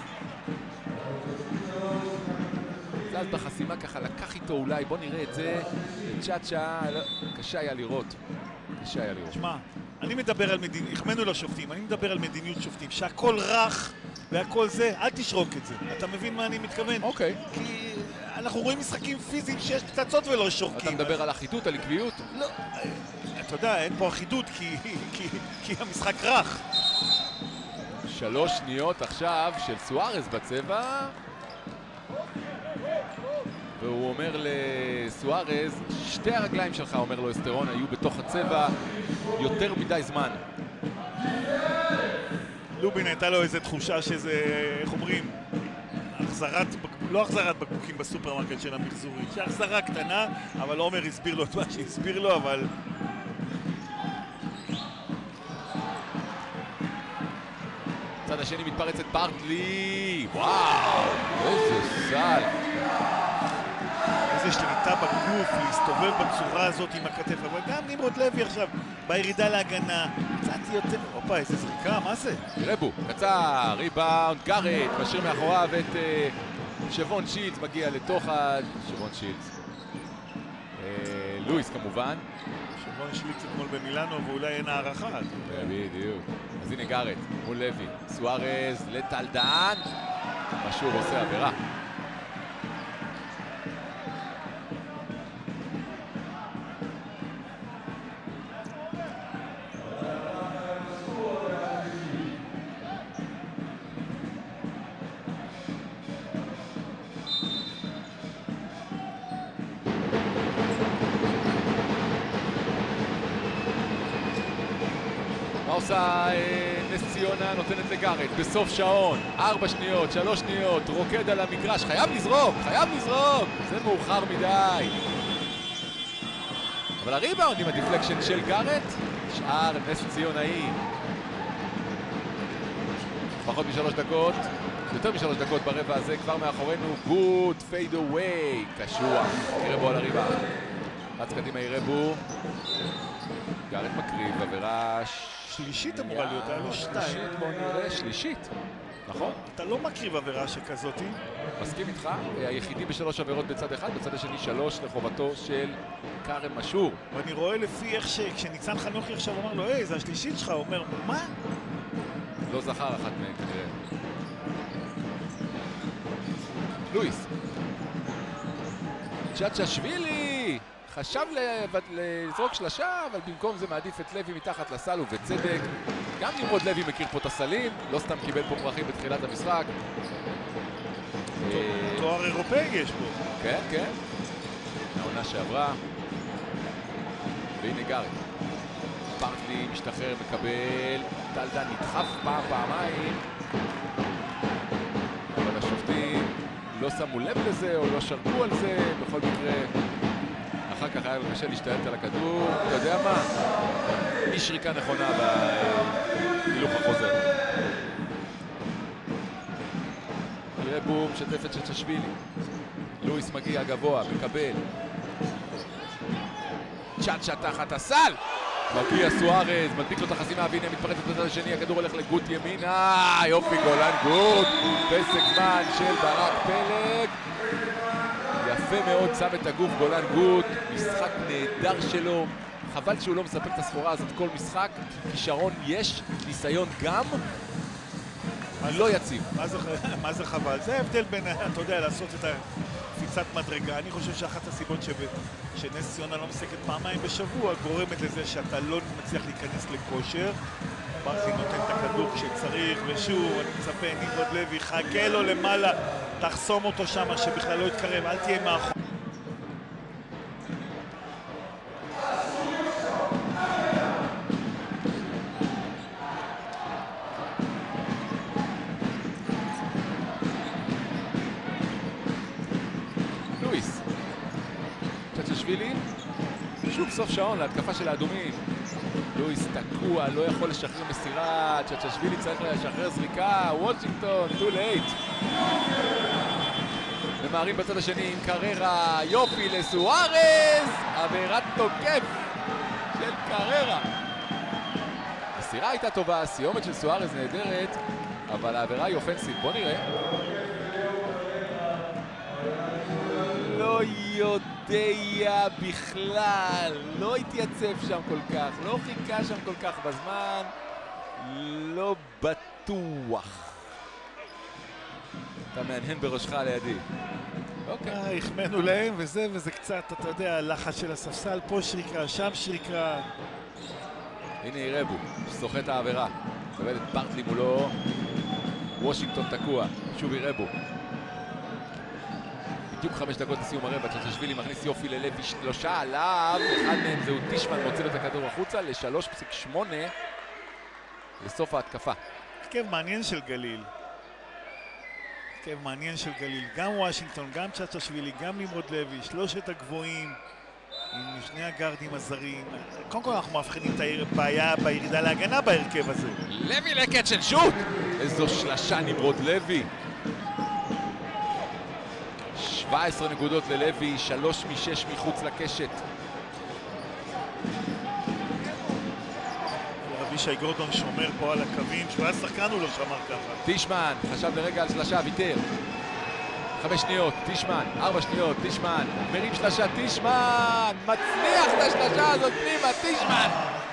זז בחסימה ככה, לקח איתו אולי, בוא נראה את זה. צ'צ'ה, קשה היה לראות. קשה היה לראות. שמע, אני מדבר על מדיניות, החמנו לשופטים, אני מדבר על מדיניות שופטים, שהכל רך והכל זה, אל תשרוק את זה. אתה מבין מה אני מתכוון? אוקיי. כי אנחנו רואים משחקים פיזיים שיש פצצות ולא שורקים. אתה מדבר על אחידות, על עקביות? לא, אתה יודע, אין פה אחידות כי, כי, כי המשחק רך. שלוש שניות עכשיו של סוארז בצבע. והוא אומר לסוארז, שתי הרגליים שלך, אומר לו אסטרון, היו בתוך הצבע יותר מדי זמן. לובין הייתה לו איזו תחושה שזה, איך אומרים, החזרת, לא החזרת בקבוקים בסופרמרקט של המחזורית, שהחזרה קטנה, אבל עומר הסביר לו את מה שהסביר לו, אבל... צד השני מתפרצת ברטלי, וואו, איזה סל. איזה שליטה בגוף, להסתובב בצורה הזאת עם הכתף, אבל גם נמרוד לוי עכשיו בירידה להגנה, קצת יותר, אופה, איזה זריקה, מה זה? רבו, קצר, ריבאונד, גארט, משאיר מאחוריו את uh, שבון שילץ, מגיע לתוך ה... שבון שילץ. Uh, לואיס כמובן. שבון שילץ אתמול במילאנו, ואולי אין הערכה. בדיוק. אז הנה גארט, מול לוי, סוארז לטלדן, משור עושה עבירה. עושה נס ציונה, נותנת לגארט בסוף שעון, ארבע שניות, שלוש שניות, רוקד על המגרש, חייב לזרוק, חייב לזרוק, זה מאוחר מדי. אבל הריבאונד עם הדיפלקשן של גארט, שאר נס ציונאי. פחות משלוש דקות, יותר משלוש דקות ברבע הזה, כבר מאחורינו, גוד פייד אווי, קשוח, ירבו על הריבה. רץ קדימה ירבו. גארט מקריב, עבירה שלישית אמורה להיות, היה לו שתיים. שלישית, בוא נראה, שלישית. נכון? אתה לא מקריב עבירה שכזאתי. מסכים איתך, היחידי בשלוש עבירות בצד אחד, בצד השני שלוש לחובתו של קארם משור. ואני רואה לפי איך שכשניצן חנוכי עכשיו אומר לו, היי, זה השלישית שלך, הוא אומר, מה? לא זכר אחת מהן כנראה. לואיס. צ'צ'שווילי! חשב לזרוק שלשה, אבל במקום זה מעדיף את לוי מתחת לסל ובצדק. גם נמרוד לוי מכיר פה את הסלים, לא סתם קיבל פה פרחים בתחילת המשחק. תואר אירופאי יש פה. כן, כן. העונה שעברה. והנה גארט. פרטלי משתחרר, מקבל. דלדן נדחף פעם, פעמיים. אבל השופטים לא שמו לב לזה או לא שרקו על זה. בכל מקרה, אחר כך היה לו קשה להשתלט על הכדור. אתה יודע מה? היא שריקה נכונה בהילוך החוזר. ירבו משתף את צ'צ'שווילי. לואיס מגיע גבוה, מקבל. צ'אצ'ה תחת הסל! מגיע סוארז, מדביק לו את החסימה, והנה מתפרצת בצד השני, הכדור הולך לגוט ימינה. יופי, גולן גוט. פסק זמן של ברק פלג. יפה מאוד, שם את הגוף גולן גוט. משחק נהדר שלו. חבל שהוא לא מספק את הסחורה הזאת כל משחק. כישרון יש, ניסיון גם. לא יציב. מה זה, מה זה חבל? זה ההבדל בין, אתה יודע, לעשות את הקפיצת מדרגה. אני חושב שאחת הסיבות שנס ציונה לא משחקת פעמיים בשבוע גורמת לזה שאתה לא מצליח להיכנס לכושר. ברסי נותן את הכדור כשצריך, ושוב, אני מצפה, נמרוד לוי, חכה לו למעלה, תחסום אותו שם, שבכלל לא יתקרב, אל תהיה מאחור. לואיס. צ'צ'שווילי. שוב סוף שעון להתקפה של האדומים. לואיס תקוע, לא יכול לשחרר מסירה, צ'צ'שווילי צריך לשחרר זריקה, וושינגטון, too late. ממהרים בצד השני עם קררה, יופי לסוארז, עבירת תוקף של קררה. הסירה הייתה טובה, הסיומת של סוארז נהדרת, אבל העבירה היא אופנסיב, בוא נראה. לא יודע בכלל, לא התייצב שם כל כך, לא חיכה שם כל כך בזמן, לא בטוח. אתה מהנהן בראשך לידי. אוקיי. החמנו להם וזה, וזה קצת, אתה יודע, לחץ של הספסל, פה שריקה, שם שריקה. הנה ירבו, סוחט את העבירה. מקבל את פרטלי מולו. וושינגטון תקוע, שוב ירבו. בדיוק חמש דקות לסיום הרבע, צ'צ'שווילי מכניס יופי ללוי שלושה עליו, אחד מהם זהו טישמן, מוציא לו את הכדור החוצה ל-שלוש נקודה שמונה לסוף ההתקפה. הרכב מעניין של גליל. הרכב מעניין של גליל. גם וושינגטון, גם צ'צ'שווילי, גם נמרוד לוי, שלושת הגבוהים עם שני הגארדים הזרים. קודם כל אנחנו מאבחנים את הבעיה בירידה להגנה בהרכב הזה. לוי לקט של שוט! איזו שלשה נמרוד לוי. שבע עשרה נקודות ללוי, שלוש משש מחוץ לקשת. אבישי גורדון שומר פה על הקווים, שהוא היה שחקן הוא לא שמר ככה. טישמן, חשב לרגע על שלשה, ויתר. חמש שניות, טישמן, ארבע שניות, טישמן, מרים שלשה, טישמן, מצליח את השלשה הזאת פנימה, טישמן.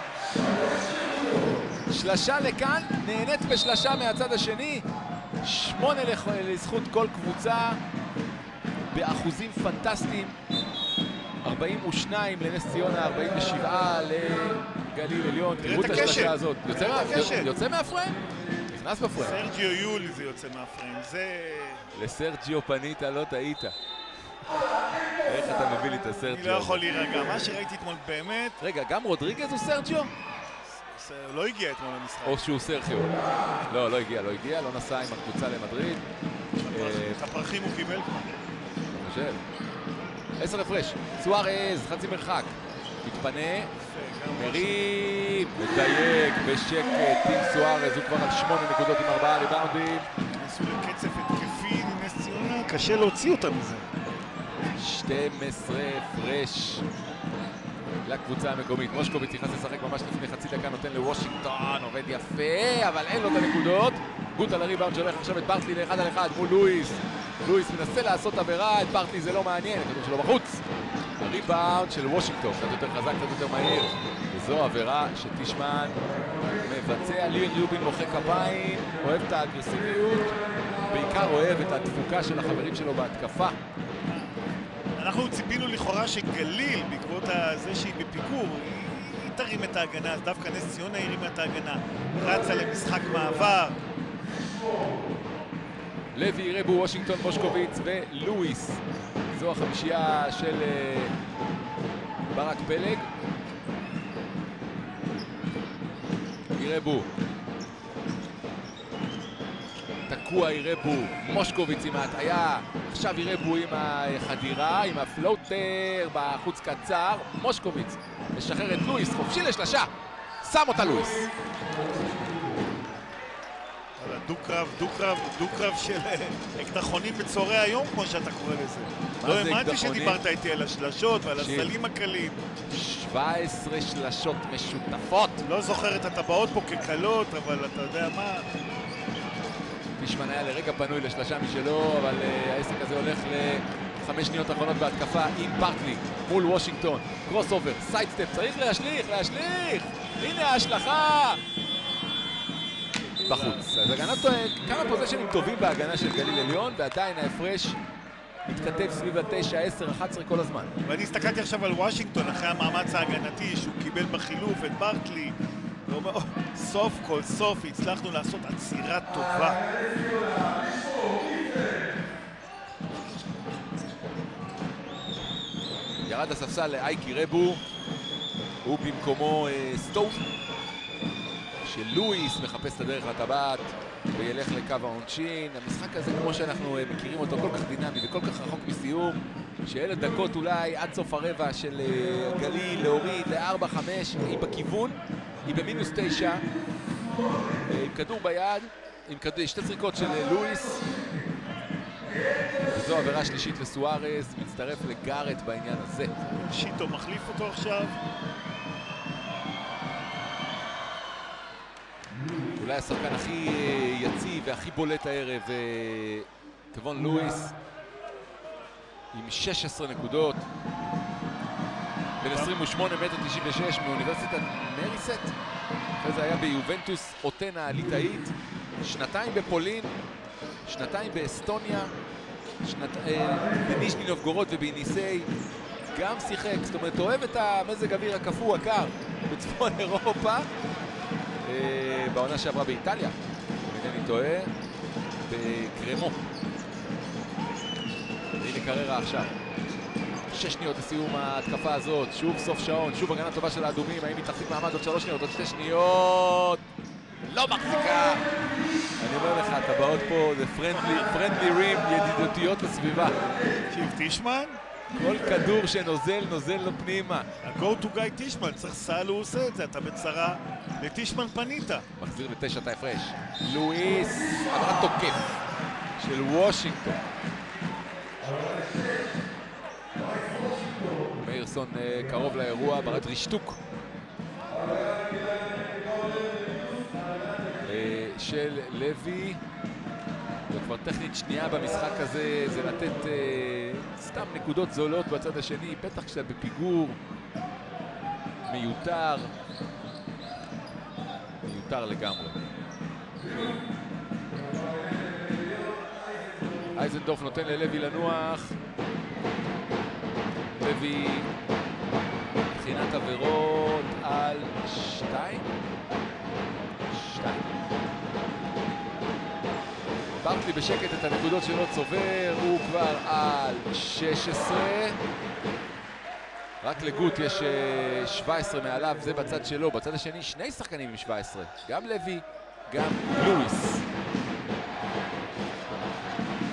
שלשה לכאן, נהנית בשלשה מהצד השני, שמונה לזכות כל קבוצה. באחוזים פנטסטיים, ארבעים ושתיים לנס ציונה, ארבעים ושבע לגליל עליון. תראו את השלשה הזאת. יוצא מהפריים? נכנס בפריים. סרג'יו יולי זה יוצא מהפריים. זה... לסרג'יו פנית, לא טעית. איך אתה מביא לי את הסרג'יו? אני לא יכול להירגע. מה שראיתי אתמול באמת... רגע, גם רודריגז הוא סרג'יו? לא הגיע אתמול למשחק. או שהוא סרחיו. לא, לא הגיע, לא הגיע. לא נסע עם הקבוצה למדריד. את הפרחים הוא קיבל כבר. עשר הפרש, סוארז, חצי מרחק. מתפנה, מרים, מדייק, בשקט, טים סוארז, הוא כבר על שמונה נקודות עם ארבעה ריבאונדים. ניסו לקצף התקפי נס ציונה, קשה להוציא אותה מזה. שתים עשרה הפרש לקבוצה המקומית. מושקוביץ נכנס לשחק ממש לפני חצי דקה, נותן לוושינגטון, עובד יפה, אבל אין לו את הנקודות. גוט על הריבאונד שהולך עכשיו את ברטלי לאחד על אחד מול לואיס. לואיס מנסה לעשות עבירה, את ברטלי זה לא מעניין, הכדור שלו בחוץ. הריבאונד של וושינגטון, קצת יותר חזק, קצת יותר מהיר. וזו עבירה שטישמן מבצע. ליאון רובין מוחא כפיים, אוהב את האגרסיביות, בעיקר אוהב את התפוקה של החברים שלו בהתקפה. אנחנו ציפינו לכאורה שגליל, בעקבות זה שהיא בפיגור, היא תרים את ההגנה, אז דווקא נס ציונה הרימה את ההגנה. רצה למשחק מעבר. לוי, רבו, וושינגטון, מושקוביץ ולואיס. זו החמישייה של uh, ברק פלג. ירבו. תקוע ירבו, מושקוביץ עם ההטעיה. עכשיו ירבו עם החדירה, עם הפלוטר בחוץ קצר. מושקוביץ משחרר את לואיס, חופשי לשלשה. שם אותה לואיס. דו-קרב, דו-קרב, דו-קרב של אקדחונים בצהרי היום, כמו שאתה קורא לזה. לא האמנתי שדיברת איתי על השלשות ועל הסלים הקלים. שבע עשרה שלשות משותפות. לא זוכר את הטבעות פה כקלות, אבל אתה יודע מה? טישמן היה לרגע פנוי לשלשה משלו, אבל העסק הזה הולך לחמש שניות האחרונות בהתקפה עם ברטלי מול וושינגטון. קרוס אובר, סיידסטפ, צריך להשליך, להשליך! הנה ההשלכה! בחוץ. אז הגנת, כמה פוזיישנים טובים בהגנה של גליל עליון, ועדיין ההפרש מתכתב סביב ה-תשע, עשר, אחת עשרה כל הזמן. ואני הסתכלתי עכשיו על וושינגטון אחרי המאמץ ההגנתי שהוא קיבל בחילוף את ברטלי. ואומר, סוף כל סוף הצלחנו לעשות עצירה טובה. ירד הספסל לאייקי רבו, הוא במקומו אה, סטוף. שלואיס מחפש את הדרך לטבעת וילך לקו העונשין. המשחק הזה, כמו שאנחנו מכירים אותו, כל כך דינמי וכל כך רחוק מסיום, שאלה דקות אולי עד סוף הרבע של גליל להוריד ל-ארבע חמש. היא בכיוון, היא במינוס תשע, עם כדור ביד, עם כדור, שתי זריקות של לואיס. וזו עבירה שלישית לסוארז, מצטרף לגארט בעניין הזה. שיטו מחליף אותו עכשיו. אולי השחקן הכי יציב והכי בולט הערב, טבון לואיס, עם שש עשרה נקודות, בן עשרים ושמונה, מטר תשעים ושש, מאוניברסיטת מריסט. אחרי זה היה ביובנטוס אוטנה הליטאית, שנתיים בפולין, שנתיים באסטוניה, שנת... בניז'ני נובגורוד ובניסי, גם שיחק, זאת אומרת, אוהב את המזג אוויר הקפוא, הקר, בצפון אירופה. בעונה שעברה באיטליה, אם אינני טועה, בקרמו. הנה קררה עכשיו. שש שניות לסיום ההתקפה הזאת, שוב סוף שעון, שוב הגנה טובה של האדומים, האם היא תחזיק מעמד עוד שלוש שניות, עוד שתי שניות, לא מחזיקה. אני אומר לך, הטבעות פה זה פרנדלי, פרנדלי רים, ידידותיות לסביבה. תקשיב, טישמן? כל כדור שנוזל, נוזל לו פנימה. ה-go to guy טישמן, צריך סל, הוא עושה את זה, אתה בצרה, לטישמן פנית. מחזיר בתשע את ההפרש. לואיס, עברת תוקף של וושינגטון. מאירסון קרוב לאירוע, ברד רשתוק של לוי. זו כבר טכנית שנייה במשחק הזה, זה לתת אה, סתם נקודות זולות בצד השני, בטח כשאתה בפיגור. מיותר. מיותר לגמרי. אייזנדורף נותן ללוי לנוח. לוי מבחינת עבירות על שתיים. שתיים. ברטלי בשקט את הנקודות שלו צובר, הוא כבר על שש עשרה. רק לגוט יש שבע עשרה מעליו, זה בצד שלו. בצד השני שני שחקנים עם שבע עשרה, גם לוי, גם לואיס.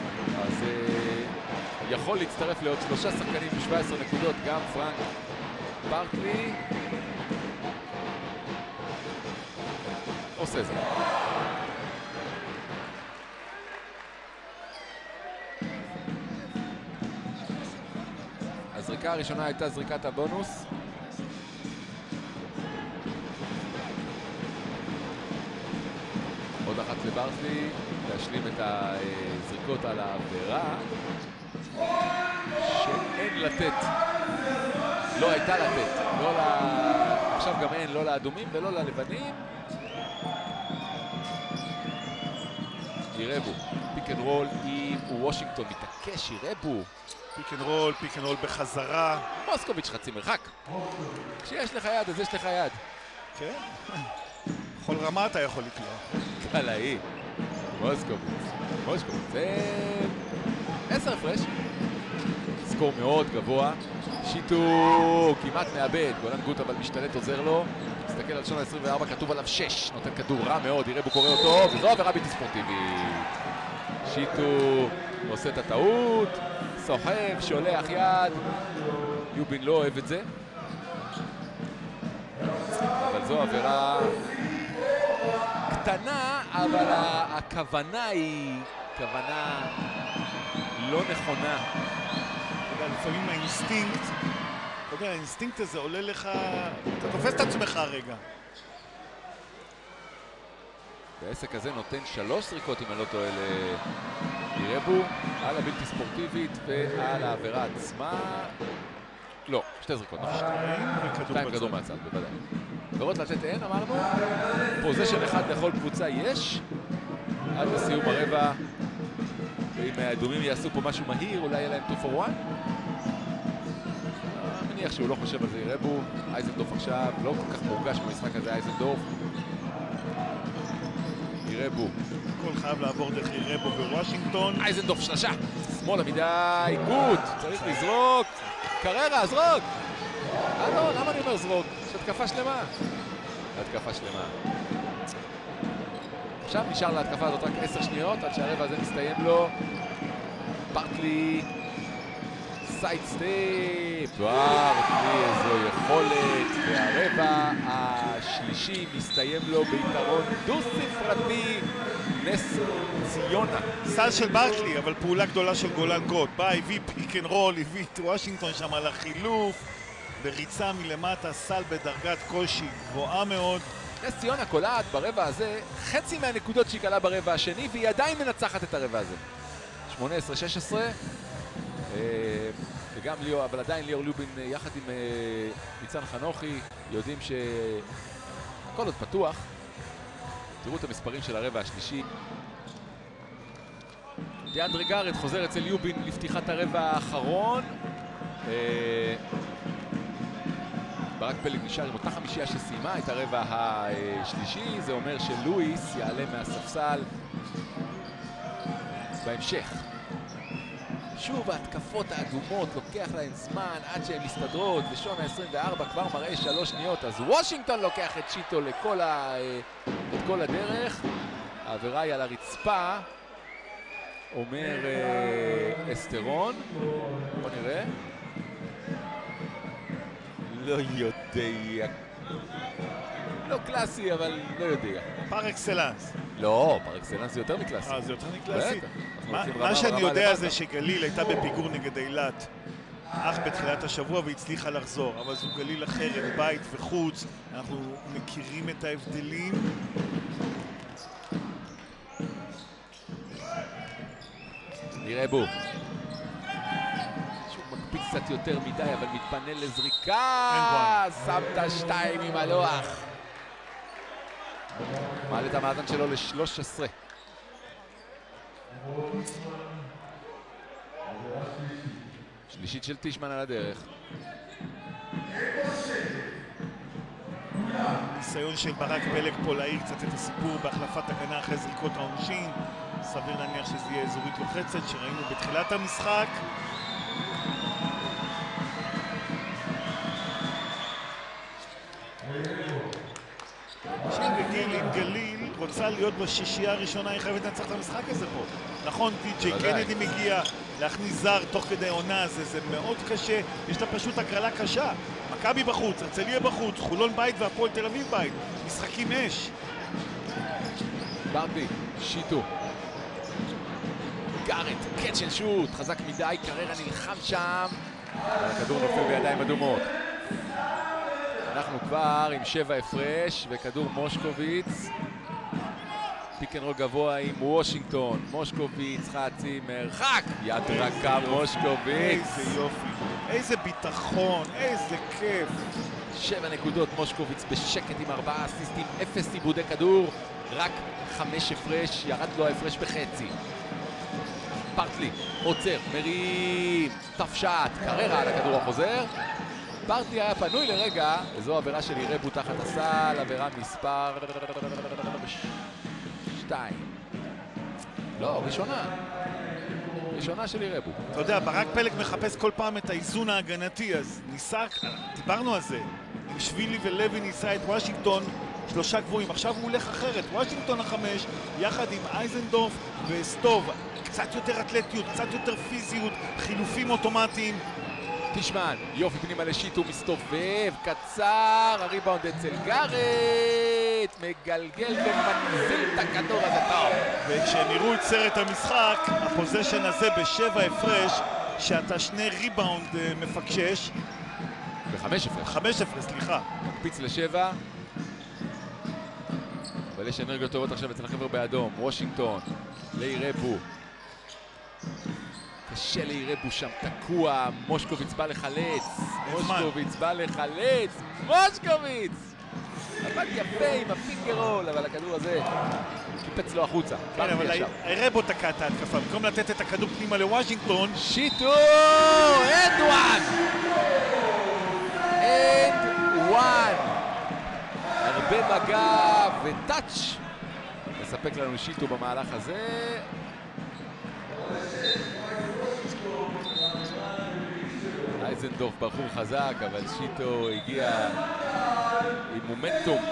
אז יכול להצטרף לעוד שלושה שחקנים עם שבע עשרה נקודות, גם פרנק ברקלי עושה זה. הזריקה הראשונה הייתה זריקת הבונוס. עוד אחת לברקלי, להשלים את הזריקות על העבירה שאין לתת. לא הייתה לתת. לא ל... עכשיו גם אין, לא לאדומים ולא ללבנים. ירבו, פיק אנד רול עם וושינגטון, מתעקש, ירבו. פיק אנד רול, פיק אנד רול בחזרה. מוסקוביץ' חצי מרחק. כשיש לך יד, אז יש לך יד. כן. בכל רמה אתה יכול לקלוע. קלעי. מוסקוביץ'. מוסקוביץ'. זה... עשר הפרש. סקור מאוד גבוה. שיטו כמעט מאבד. גולן גוט אבל משתלט, עוזר לו. מסתכל על שונה עשרים וארבע, כתוב עליו שש. נותן כדור רע מאוד, יראה בו קורא אותו. וזו עבירה בלתי ספורטיבית. שיטו עושה את הטעות. סוחב, שולח יד. יובין לא אוהב את זה. אבל זו עבירה קטנה, אבל הכוונה היא כוונה לא נכונה. אתה יודע, לפעמים האינסטינקט, אתה יודע, האינסטינקט הזה עולה לך, אתה תופס את עצמך רגע. בעסק הזה נותן שלוש זריקות, אם אני לא טועה, לירבו, על הבלתי ספורטיבית ועל העבירה עצמה. לא, שתי זריקות. שתיים כדור מהצד, בוודאי. עבירות לתת אין, אמרנו. פוזיישן אחד לכל קבוצה יש. עד לסיום הרבע. ואם האדומים יעשו פה משהו מהיר, אולי יהיה להם טו פור וואן. אני מניח שהוא לא חושב על זה, ירבו. אייזנדורף עכשיו, לא כל כך מורגש במשחק הזה, אייזנדורף. ירבו. הכל חייב לעבור דרך ירבו בוושינגטון. אייזנדורף שלושה. שמאלה מדי, גוט. צריך לזרוק. קררה, זרוק! אה לא, למה אני אומר זרוק? יש התקפה שלמה. התקפה שלמה. עכשיו נשאר להתקפה הזאת רק עשר שניות, עד שהרבע הזה מסתיים לו. ברקלי. סייד סטייפ. ברקלי, איזו יכולת. והרבע השלישי מסתיים לו ביתרון דו-ספרתי. נס ציונה. סל של ברקלי, אבל פעולה גדולה של גולן גוט. בא, הביא פיק אנד רול, הביא את וושינגטון שם על החילוף. בריצה מלמטה, סל בדרגת קושי גבוהה מאוד. נס ציונה קולעת ברבע הזה חצי מהנקודות שהיא קלה ברבע השני, והיא עדיין מנצחת את הרבע הזה. שמונה עשרה שש עשרה. וגם ליאור, אבל עדיין ליאור לובין יחד עם ניצן חנוכי יודעים שהכל עוד פתוח. תראו את המספרים של הרבע השלישי. דיאנדרה גארט חוזר אצל יובין לפתיחת הרבע האחרון. ברק פלג נשאר עם אותה חמישייה שסיימה את הרבע השלישי. זה אומר שלואיס יעלה מהספסל בהמשך. שוב ההתקפות האדומות, לוקח להן זמן עד שהן מסתדרות, ושונה עשרים וארבע כבר מראה שלוש שניות, אז וושינגטון לוקח את שיטו לכל ה... את כל הדרך. העבירה היא על הרצפה, אומר אה, אסטרון. בוא נראה. לא יודע. לא קלאסי, אבל לא יודע. פר אקסלנס. לא, פר אקסלנס זה יותר מקלאסי. אה, זה יותר מקלאסי? בטח. מה, מה שאני יודע זה שגליל הייתה בפיגור נגד אילת אך בתחילת השבוע והצליחה לחזור, אבל זו גליל אחרת, בית וחוץ, אנחנו מכירים את ההבדלים. נראה בו. שהוא מקפיץ קצת יותר מדי, אבל מתפנה לזריקה. שמת שתיים עם הלוח. מעלה את המאזן שלו ל-שלוש עשרה. שלישית של טישמן על הדרך. ניסיון של ברק פלג פה להעיר קצת את הסיפור בהחלפת הגנה אחרי זריקות העונשין. סביר להניח שזה יהיה אזורית לוחצת שראינו בתחילת המשחק. אם גליל רוצה להיות בשישייה הראשונה, היא חייבת לנצח את המשחק הזה פה. נכון, טי.ג'יי קנדי מגיע, להכניס זר תוך כדי עונה, זה, זה מאוד קשה, יש לה פשוט הגרלה קשה. מכבי בחוץ, הרצליה בחוץ, חולון בית והפועל תל אביב בית, משחקים אש. ברטלי, שיטו. גארט, קאץ' אנד שוט, חזק מדי, קררה נלחם שם. הכדור נופל בידיים אדומות. אנחנו כבר עם שבע הפרש, וכדור מושקוביץ. פיק אנד רול גבוה עם וושינגטון. מושקוביץ, חצי מרחק. יד רכה מושקוביץ. איזה יופי, איזה ביטחון, איזה כיף. שבע נקודות, מושקוביץ בשקט עם ארבעה אסיסטים, אפס עיבודי כדור, רק חמש הפרש, ירד לו ההפרש בחצי. ברטלי, עוצר, מרים, תפשט, קררה על הכדור החוזר. ברטלי היה פנוי לרגע, וזו עבירה של ירבו תחת הסל, עבירה מספר שתיים. לא, ראשונה. ראשונה של ירבו. אתה יודע, ברק פלג מחפש כל פעם את האיזון ההגנתי, אז ניסה, דיברנו על זה. עם שבילי ולוי ניסה את וושינגטון, שלושה גבוהים. עכשיו הוא הולך אחרת. וושינגטון החמש, יחד עם אייזנדורף וסטוב. קצת יותר אתלטיות, קצת יותר פיזיות, חילופים אוטומטיים. טישמן, יופי פנימה לשיטו, מסתובב, קצר, הריבאונד אצל גארט, מגלגל ומנזל את הכדור הזה טוב. וכשהם יראו את סרט המשחק, הפוזיישן הזה בשבע הפרש, שאתה שני ריבאונד מפקשש. בחמש הפרש. חמש הפרש, סליחה. מקפיץ לשבע. אבל יש אנרגיות טובות עכשיו אצל החבר'ה באדום. וושינגטון, לירבו. קשה לירבו שם, תקוע, מושקוביץ בא לחלץ, מושקוביץ בא לחלץ, מושקוביץ! עבד יפה עם הפינגרול, אבל הכדור הזה קיפץ לו החוצה. כן, אבל לירבו תקע את ההתקפה, במקום לתת את הכדור פנימה לוושינגטון. שיטו! אנד וואן! אנד וואן! הרבה מגע וטאץ' מספק לנו שיטו במהלך הזה. אייזנדורף בחור חזק, אבל שיטו הגיע עם מומנטום.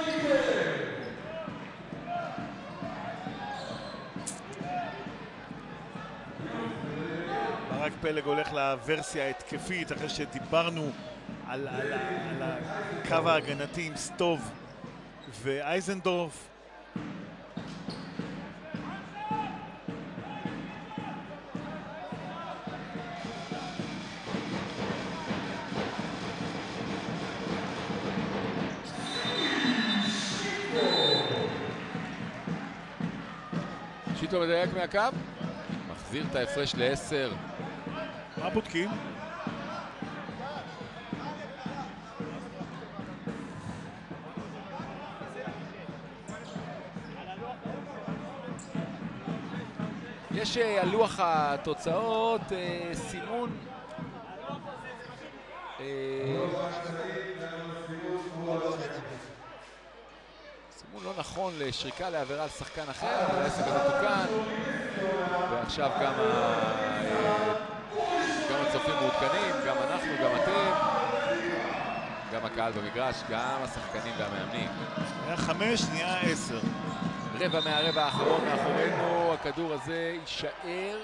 ברק פלג הולך לוורסיה ההתקפית, אחרי שדיברנו על, על, על הקו ההגנתי עם סטוב ואייזנדורף. שיטו מדייק מהקו, מחזיר את ההפרש לעשר. מה בודקים? יש על לוח התוצאות סימון סימון לא נכון לשריקה לעבירה על שחקן אחר, אבל העסק הזה תוקן, ועכשיו גם גם הצופים מעודכנים, גם אנחנו, גם אתם, גם הקהל במגרש, גם השחקנים והמאמנים. היה חמש, נהיה עשר. רבע מהרבע האחרון מאחורינו, הכדור הזה יישאר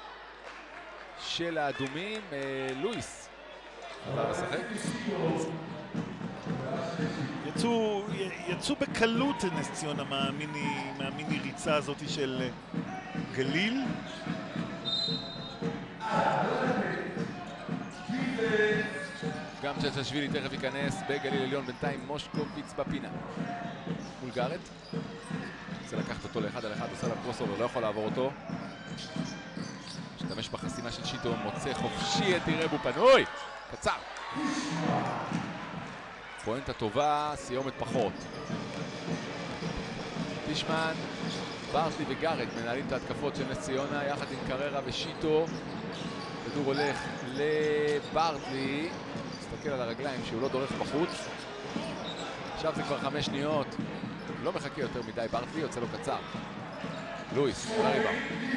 של האדומים. לואיס עבר לשחק. יצאו, יצאו בקלות נס ציונה מהמיני, מהמיני ריצה הזאת של גליל. גם צ'צ'שווילי תכף ייכנס בגליל עליון, בינתיים מושקוביץ בפינה מול גארט. רוצה לקחת אותו לאחד על אחד, עושה לה קרוסובר, לא יכול לעבור אותו. משתמש בחסימה של שיטו, מוצא חופשי את ירבו פנוי. קצר. פואנטה טובה, סיומת פחות. טישמן, ברטלי וגארט מנהלים את ההתקפות של נס ציונה יחד עם קררה ושיטו. כדור הולך לברטלי. מסתכל על הרגליים שהוא לא דורך בחוץ. עכשיו זה כבר חמש שניות. לא מחכה יותר מדי ברטלי, יוצא לו קצר. לואיס, לריבאונד.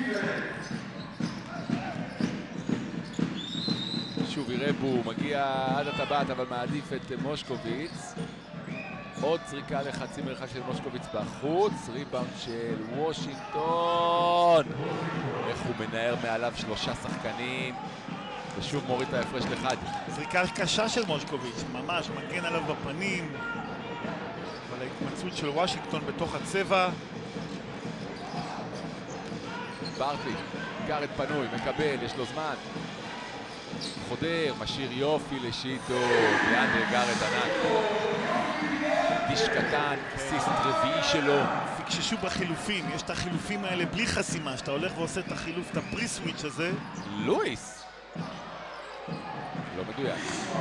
שוב ירבו, מגיע עד הטבעת אבל מעדיף את מושקוביץ. עוד צריקה לחצי מרחק של מושקוביץ בחוץ. ריבאונד של וושינגטון. איך הוא מנער מעליו שלושה שחקנים, ושוב מוריד את ההפרש לחד. זריקה קשה של מושקוביץ', ממש מגן עליו בפנים, אבל ההתמצאות של וושינגטון בתוך הצבע. ברקלי, גארט פנוי, מקבל, יש לו זמן. חודר, משאיר יופי לשיטו, דיאנדרה גארט ענק. דיש קטן, אסיסט רביעי שלו. פיקששו בחילופים, יש את החילופים האלה בלי חסימה, שאתה הולך ועושה את החילוף, את הפרי סוויץ' הזה. לואיס. לא מדויק.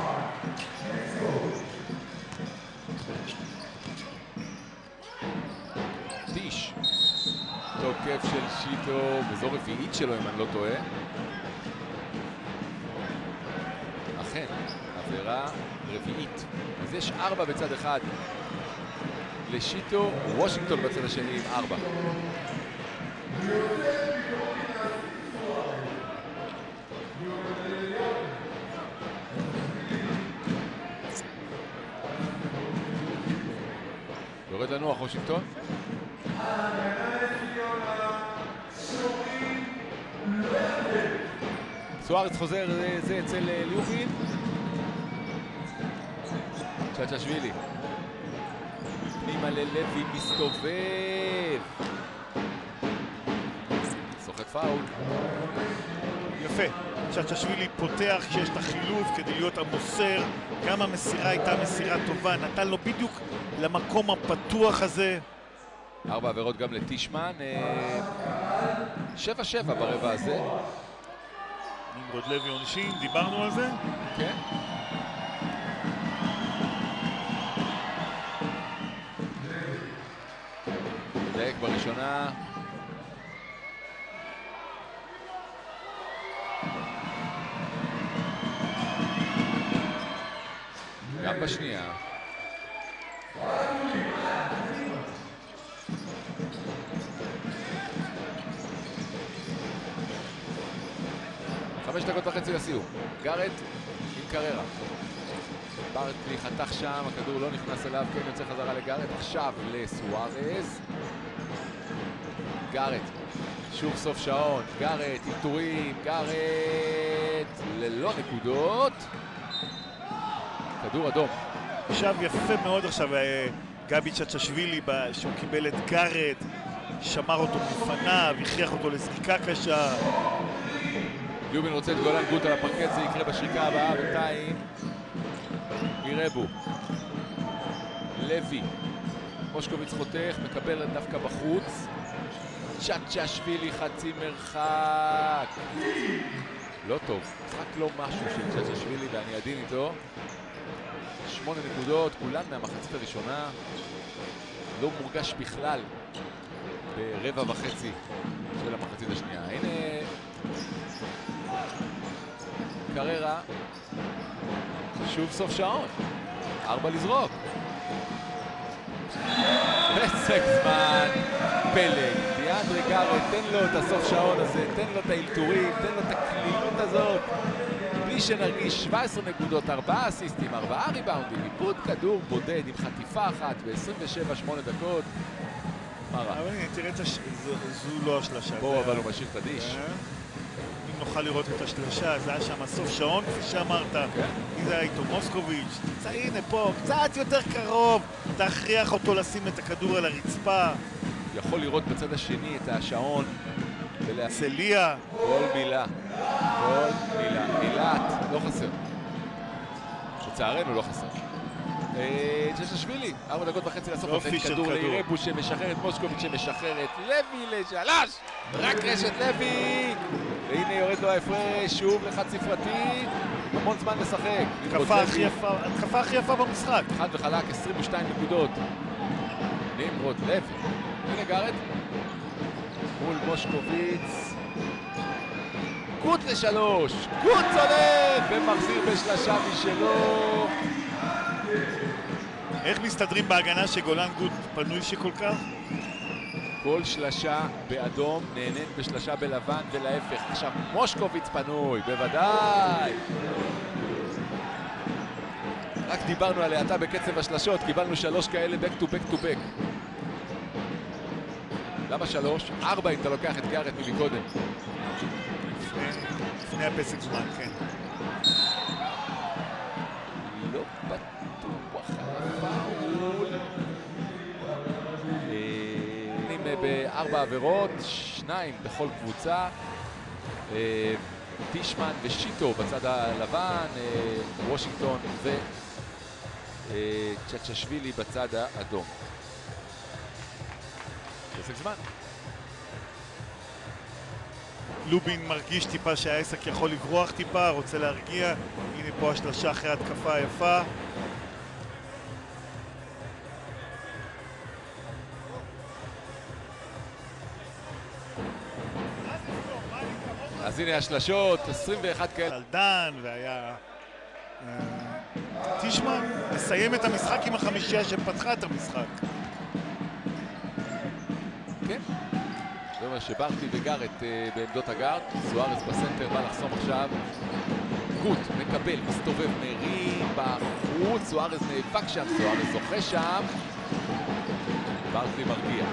דיש. תוקף של שיטו, וזו רביעית שלו אם אני לא טועה. אכן, עבירה רביעית. אז יש ארבע בצד אחד לשיטו, וושינגטון בצד השני עם ארבע. יורד לנוח וושינגטון. סוארץ חוזר, זה אצל ליובין. צ'אצ'אשווילי. פנימה ללוי, מסתובב. סוחט פאול. יפה. צ'אצ'אשווילי פותח כשיש את החילוף כדי להיות המוסר. גם המסירה הייתה מסירה טובה, נתן לו בדיוק למקום הפתוח הזה. ארבע עבירות גם לטישמן. שבע שבע ברבע הזה. נמרוד לוי עונשין, דיברנו על זה? כן. מדייק בראשונה. גם בשנייה. חמש דקות וחצי לסיום. גארט עם קררה. ברקלי חתך שם, הכדור לא נכנס אליו, כן יוצא חזרה לגארט. עכשיו לסוארז. גארט, שוב סוף שעון. גארט עם טורים. גארט ללא נקודות. כדור אדום. עכשיו יפה מאוד עכשיו גבי צ'אצ'אשווילי שהוא קיבל את גארט, שמר אותו מפניו, הכריח אותו לזריקה קשה. ליובין רוצה את גולן גוט על הפרקט, זה יקרה בשריקה הבאה. בינתיים מירבו, לוי, מושקוביץ חותך, מקבל דווקא בחוץ. צ'אצ'אשווילי חצי מרחק, לא טוב, משחק לא משהו של צ'אצ'אשווילי ואני עדין איתו. שמונה נקודות, כולן מהמחצית הראשונה, לא מורגש בכלל ברבע וחצי של המחצית השנייה. הנה קררה, שוב סוף שעון, ארבע לזרוק. פסק זמן, פלג, דיאנדרה גארט, תן לו את הסוף שעון הזה, תן לו את האלתורים, תן לו את הקלילות הזאת. בלי שנרגיש שבע עשרה נקודות, ארבעה אסיסטים, ארבעה ריבאונדים, איבוד כדור בודד עם חטיפה אחת ב-עשרים ושבע שמונה דקות. מה רע? אבל הנה, תראה את הש... זו, זו לא השלשה. בואו, אבל הוא משאיר את הדיש. אם נוכל לראות את השלשה, זה היה שם הסוף שעון, כפי שאמרת. אם זה היה איתו מוסקוביץ', תמצא, הנה פה, קצת יותר קרוב, תכריח אותו לשים את הכדור על הרצפה. יכול לראות בצד השני את השעון. צליה. כל מילה, כל מילה. אילת, לא חסר. לצערנו לא חסר. צ'אצ'אשווילי, ארבע דקות וחצי לסוף, נותן כדור לירבו שמשחרר את מושקוביץ' שמשחרר את לוי לשלוש, רק רשת לוי, והנה יורד לו ההפרש, שוב לחד ספרתי, המון זמן לשחק. התקפה הכי יפה במשחק. חד וחלק, עשרים ושתיים נקודות. נמרוד לוי, הנה גארט, מול מושקוביץ, גוט לשלוש, גוט צולב ומחזיר בשלשה משלו. איך מסתדרים בהגנה שגולן גוט פנוי שכל כך? כל שלשה באדום נהנית בשלשה בלבן ולהפך. עכשיו מושקוביץ פנוי, בוודאי. רק דיברנו על האטה בקצב השלשות, קיבלנו שלוש כאלה back to back to back. למה שלוש? ארבע אם אתה לוקח את גארט מקודם. לפני הפסק זמן, כן. לא בטוח על הפאול. בארבע עבירות, שניים בכל קבוצה. טישמן ושיטו בצד הלבן, וושינגטון וצ'צ'שווילי בצד האדום. פסק זמן. לובין מרגיש טיפה שהעסק יכול לברוח טיפה, רוצה להרגיע. הנה פה השלושה אחרי התקפה יפה. אז הנה השלשות, עשרים ואחת כאלה. על דן, והיה טישמן מסיים את המשחק עם החמישייה שפתחה את המשחק. כן. זה אומר שברטלי וגארט בעמדות הגארד. סוארס בסנטר בא לחסום עכשיו. גוט מקבל, מסתובב, מרים בחוץ. סוארס נאבק שם, סוארס זוכה שם. ברטלי מרגיע.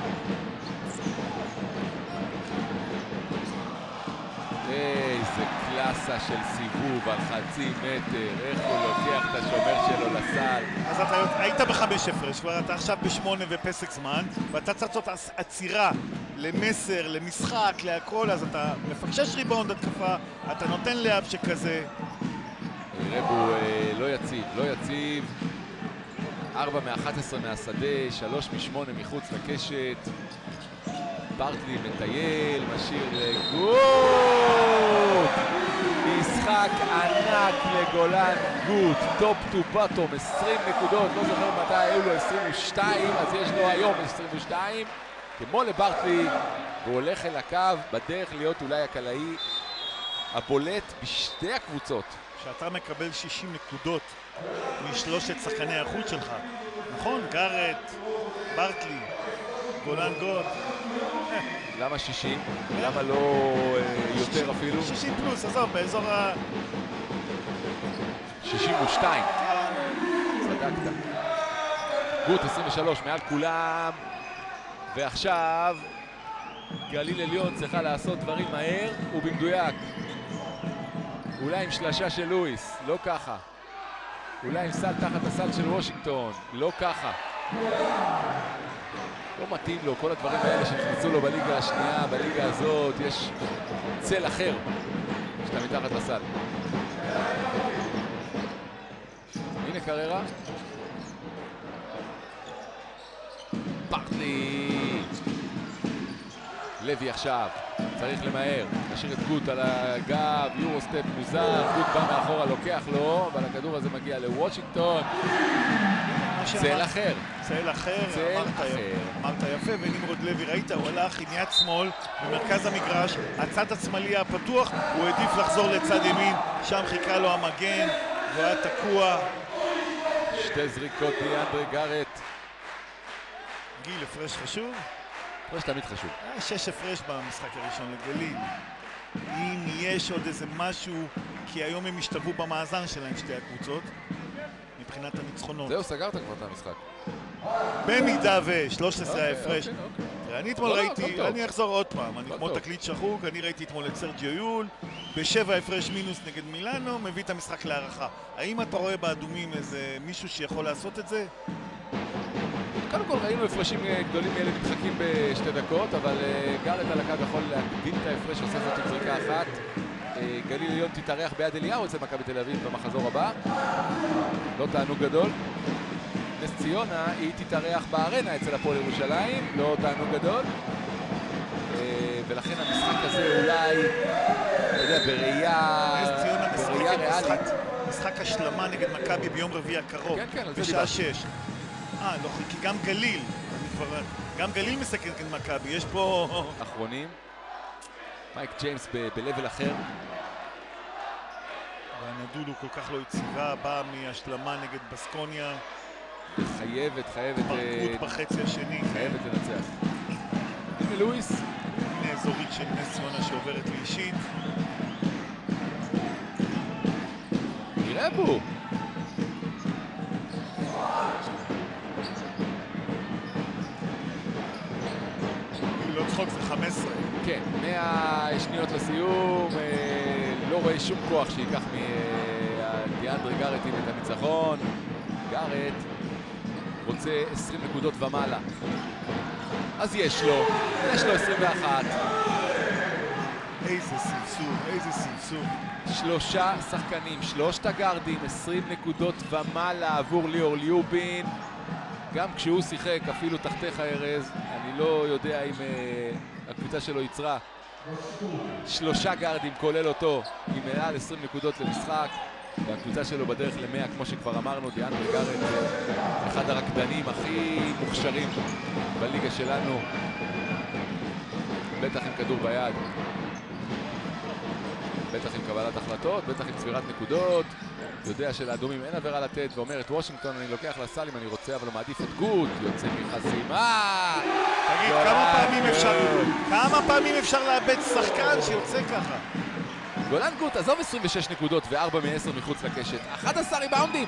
איזה קלאסה של סיבוב על חצי מטר, איך הוא לוקח את השומר שלו לסל. אז אתה היית בחמש הפרש, כבר אתה עכשיו בשמונה ופסק זמן, ואתה צריך לעשות עצירה למסר, למשחק, להכל, אז אתה מפקשש ריבאונד התקפה, אתה נותן לאב שכזה. רבו אה, לא יציב, לא יציב. ארבע מאחת עשרה מהשדה, שלוש משמונה מחוץ לקשת. ברטלי מטייל, משאיר לגוט! משחק ענק לגולן גוט, טופ טו בוטום, עשרים נקודות, לא זוכר מתי היו לו עשרים ושתיים, אז יש לו היום עשרים ושתיים, כמו לברטלי, הוא הולך אל הקו, בדרך להיות אולי הקלעי הבולט בשתי הקבוצות. שאתה מקבל שישים נקודות משלושת שחקני החוץ שלך, נכון? גארט, ברטלי, גולן גוט. למה שישים? למה לא יותר אפילו? שישים פלוס, עזוב, באזור ה... שישים ושתיים. צדקת. גוט עשרים ושלוש מעל כולם. ועכשיו גליל עליון צריכה לעשות דברים מהר ובמדויק. אולי עם שלשה של לואיס, לא ככה. אולי עם סל תחת הסל של וושינגטון, לא ככה. לא מתאים לו, כל הדברים האלה שנכנסו לו בליגה השנייה, בליגה הזאת, יש צל אחר שאתה מתחת לסל. הנה קררה. ברטלי. לוי עכשיו, צריך למהר, נשאיר את גוט על הגב, יורוסטפ מוזר, גוט בא מאחורה, לוקח לו, אבל הכדור הזה מגיע לוושינגטון. צל אחר. צל אחר, אמרת יפה, ונמרוד לוי, ראית, הוא הלך עם יד שמאל במרכז המגרש, הצד השמאלי הפתוח, הוא העדיף לחזור לצד ימין, שם חיכה לו המגן, והוא היה תקוע. שתי זריקות דיאנדרה גארט. גיל, הפרש חשוב? הפרש תמיד חשוב. היה שש הפרש במשחק הראשון לגליל. אם יש עוד איזה משהו, כי היום הם השתלבו במאזן שלהם שתי הקבוצות. מבחינת הניצחונות. זהו, סגרת כבר את המשחק. במידה ו-שלוש עשרה ההפרש. אני אתמול ראיתי, אני אחזור עוד פעם, אני כמו תקליט שחוק, אני ראיתי אתמול את סרג'יו יול, בשבע הפרש מינוס נגד מילאנו, מביא את המשחק להערכה. האם אתה רואה באדומים איזה מישהו שיכול לעשות את זה? קודם כל ראינו הפרשים גדולים מאלה מתחקים בשתי דקות, אבל גארט על הקו יכול להקדים את ההפרש, עושה זאת עם זריקה אחת. גליל עליון תתארח ביד אליהו אצל מכבי תל אביב במחזור הבא. לא תענוג גדול. נס ציונה היא תתארח בארנה אצל הפועל ירושלים, לא תענוג גדול. ולכן המשחק הזה אולי, אתה יודע, בראייה, בראייה ריאלית. משחק השלמה נגד מכבי ביום רביעי הקרוב, בשעה שש. אה, לא, כי גם גליל, גם גליל משחק נגד מכבי, יש פה... אחרונים. מייק ג'יימס ב-level אחר. והנדולו כל כך לא יציבה, באה מהשלמה נגד בסקוניה. חייבת, חייבת... פרקות בחצי השני. חייבת לנצח. הנה לואיס. הנה אזורית של נס ציונה שעוברת לאישית. נראה בו. לא צריכות חמש עשרה. כן, מאה שניות לסיום, לא רואה שום כוח שיקח מדיאנדרי גארט עם את הניצחון. גארט רוצה עשרים נקודות ומעלה, אז יש לו, יש לו עשרים ואחת. איזה סמסום, איזה סמסום. שלושה שחקנים, שלושת הגארדים, עשרים נקודות ומעלה עבור ליאור ליובין. גם כשהוא שיחק, אפילו תחתיך ארז, אני לא יודע אם uh, הקבוצה שלו יצרה. שלושה גארדים כולל אותו, עם מעל עשרים נקודות למשחק. והקבוצה שלו בדרך למאה, כמו שכבר אמרנו, דיאנדרי גארט, אחד הרקדנים הכי מוכשרים בליגה שלנו. בטח עם כדור ביד. בטח עם קבלת החלטות, בטח עם צבירת נקודות. יודע שלאדומים אין עבירה לתת, ואומר את וושינגטון, אני לוקח לסל אם אני רוצה, אבל הוא מעדיף את גוט, יוצא מחסימה. תגיד, כמה פעמים אפשר, כמה פעמים אפשר לאבד שחקן שיוצא ככה? גולן גוט, עזוב עשרים ושש נקודות ו-ארבע מעשר מחוץ לקשת. אחד עשר ריבאונדים.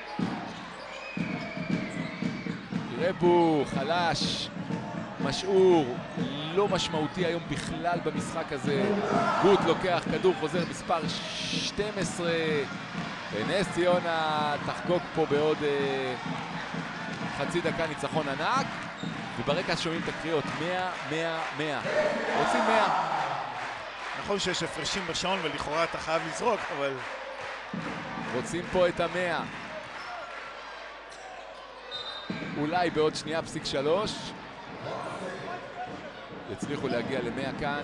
רבו, חלש, משעור, לא משמעותי היום בכלל במשחק הזה. גוט לוקח כדור, חוזר מספר שתים עשרה. נס ציונה תחגוג פה בעוד אה, חצי דקה ניצחון ענק. וברקע שומעים את הקריאות, מאה, מאה, מאה. רוצים מאה. נכון שיש הפרשים בשעון ולכאורה אתה חייב לזרוק, אבל... רוצים פה את המאה. אולי בעוד שנייה פסיק שלוש. יצליחו להגיע למאה כאן.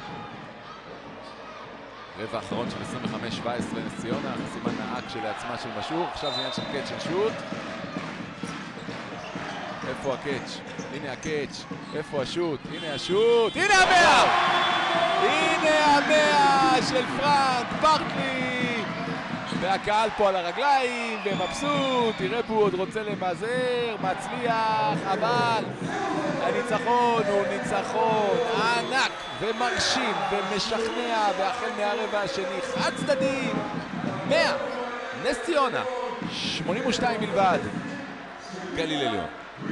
רבע האחרון של עשרים וחמש שבע עשרה נס ציונה, חסימה נעק שלעצמה של משור. עכשיו זה עניין של קאץ' של שוט. איפה הקאץ'? הנה הקאץ'. איפה השוט? הנה השוט. הנה המאה! הנה המאה של פרנק ברטלי! והקהל פה על הרגליים ומבסוט. תראה פה עוד רוצה למזער, מצליח, אבל הניצחון הוא ניצחון ענק ומרשים ומשכנע, והחל מהרבע השני חד צדדי. מאה, נס ציונה, שמונים ושתיים בלבד, גליל עליון.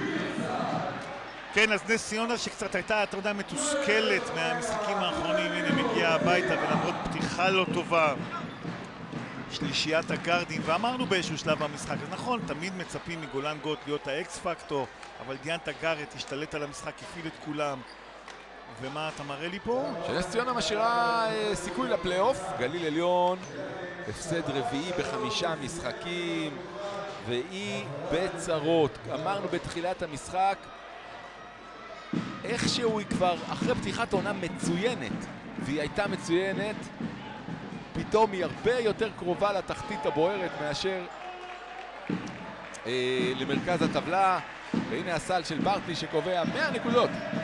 כן, אז נס ציונה שקצת הייתה, אתה יודע, מתוסכלת מהמשחקים האחרונים, הנה מגיעה הביתה, ולמרות פתיחה לא טובה, שלישיית הגארדים, ואמרנו באיזשהו שלב במשחק, אז נכון, תמיד מצפים מגולן גוט להיות האקס פקטור, אבל דיאנדרי גארט השתלט על המשחק, הפעיל את כולם. ומה אתה מראה לי פה? שנס ציונה משאירה אה, סיכוי לפלייאוף. גליל עליון, הפסד רביעי בחמישה משחקים, והיא בצרות. אמרנו בתחילת המשחק, איכשהו היא כבר אחרי פתיחת עונה מצוינת, והיא הייתה מצוינת, פתאום היא הרבה יותר קרובה לתחתית הבוערת מאשר אה, למרכז הטבלה. והנה הסל של ברטלי שקובע מאה נקודות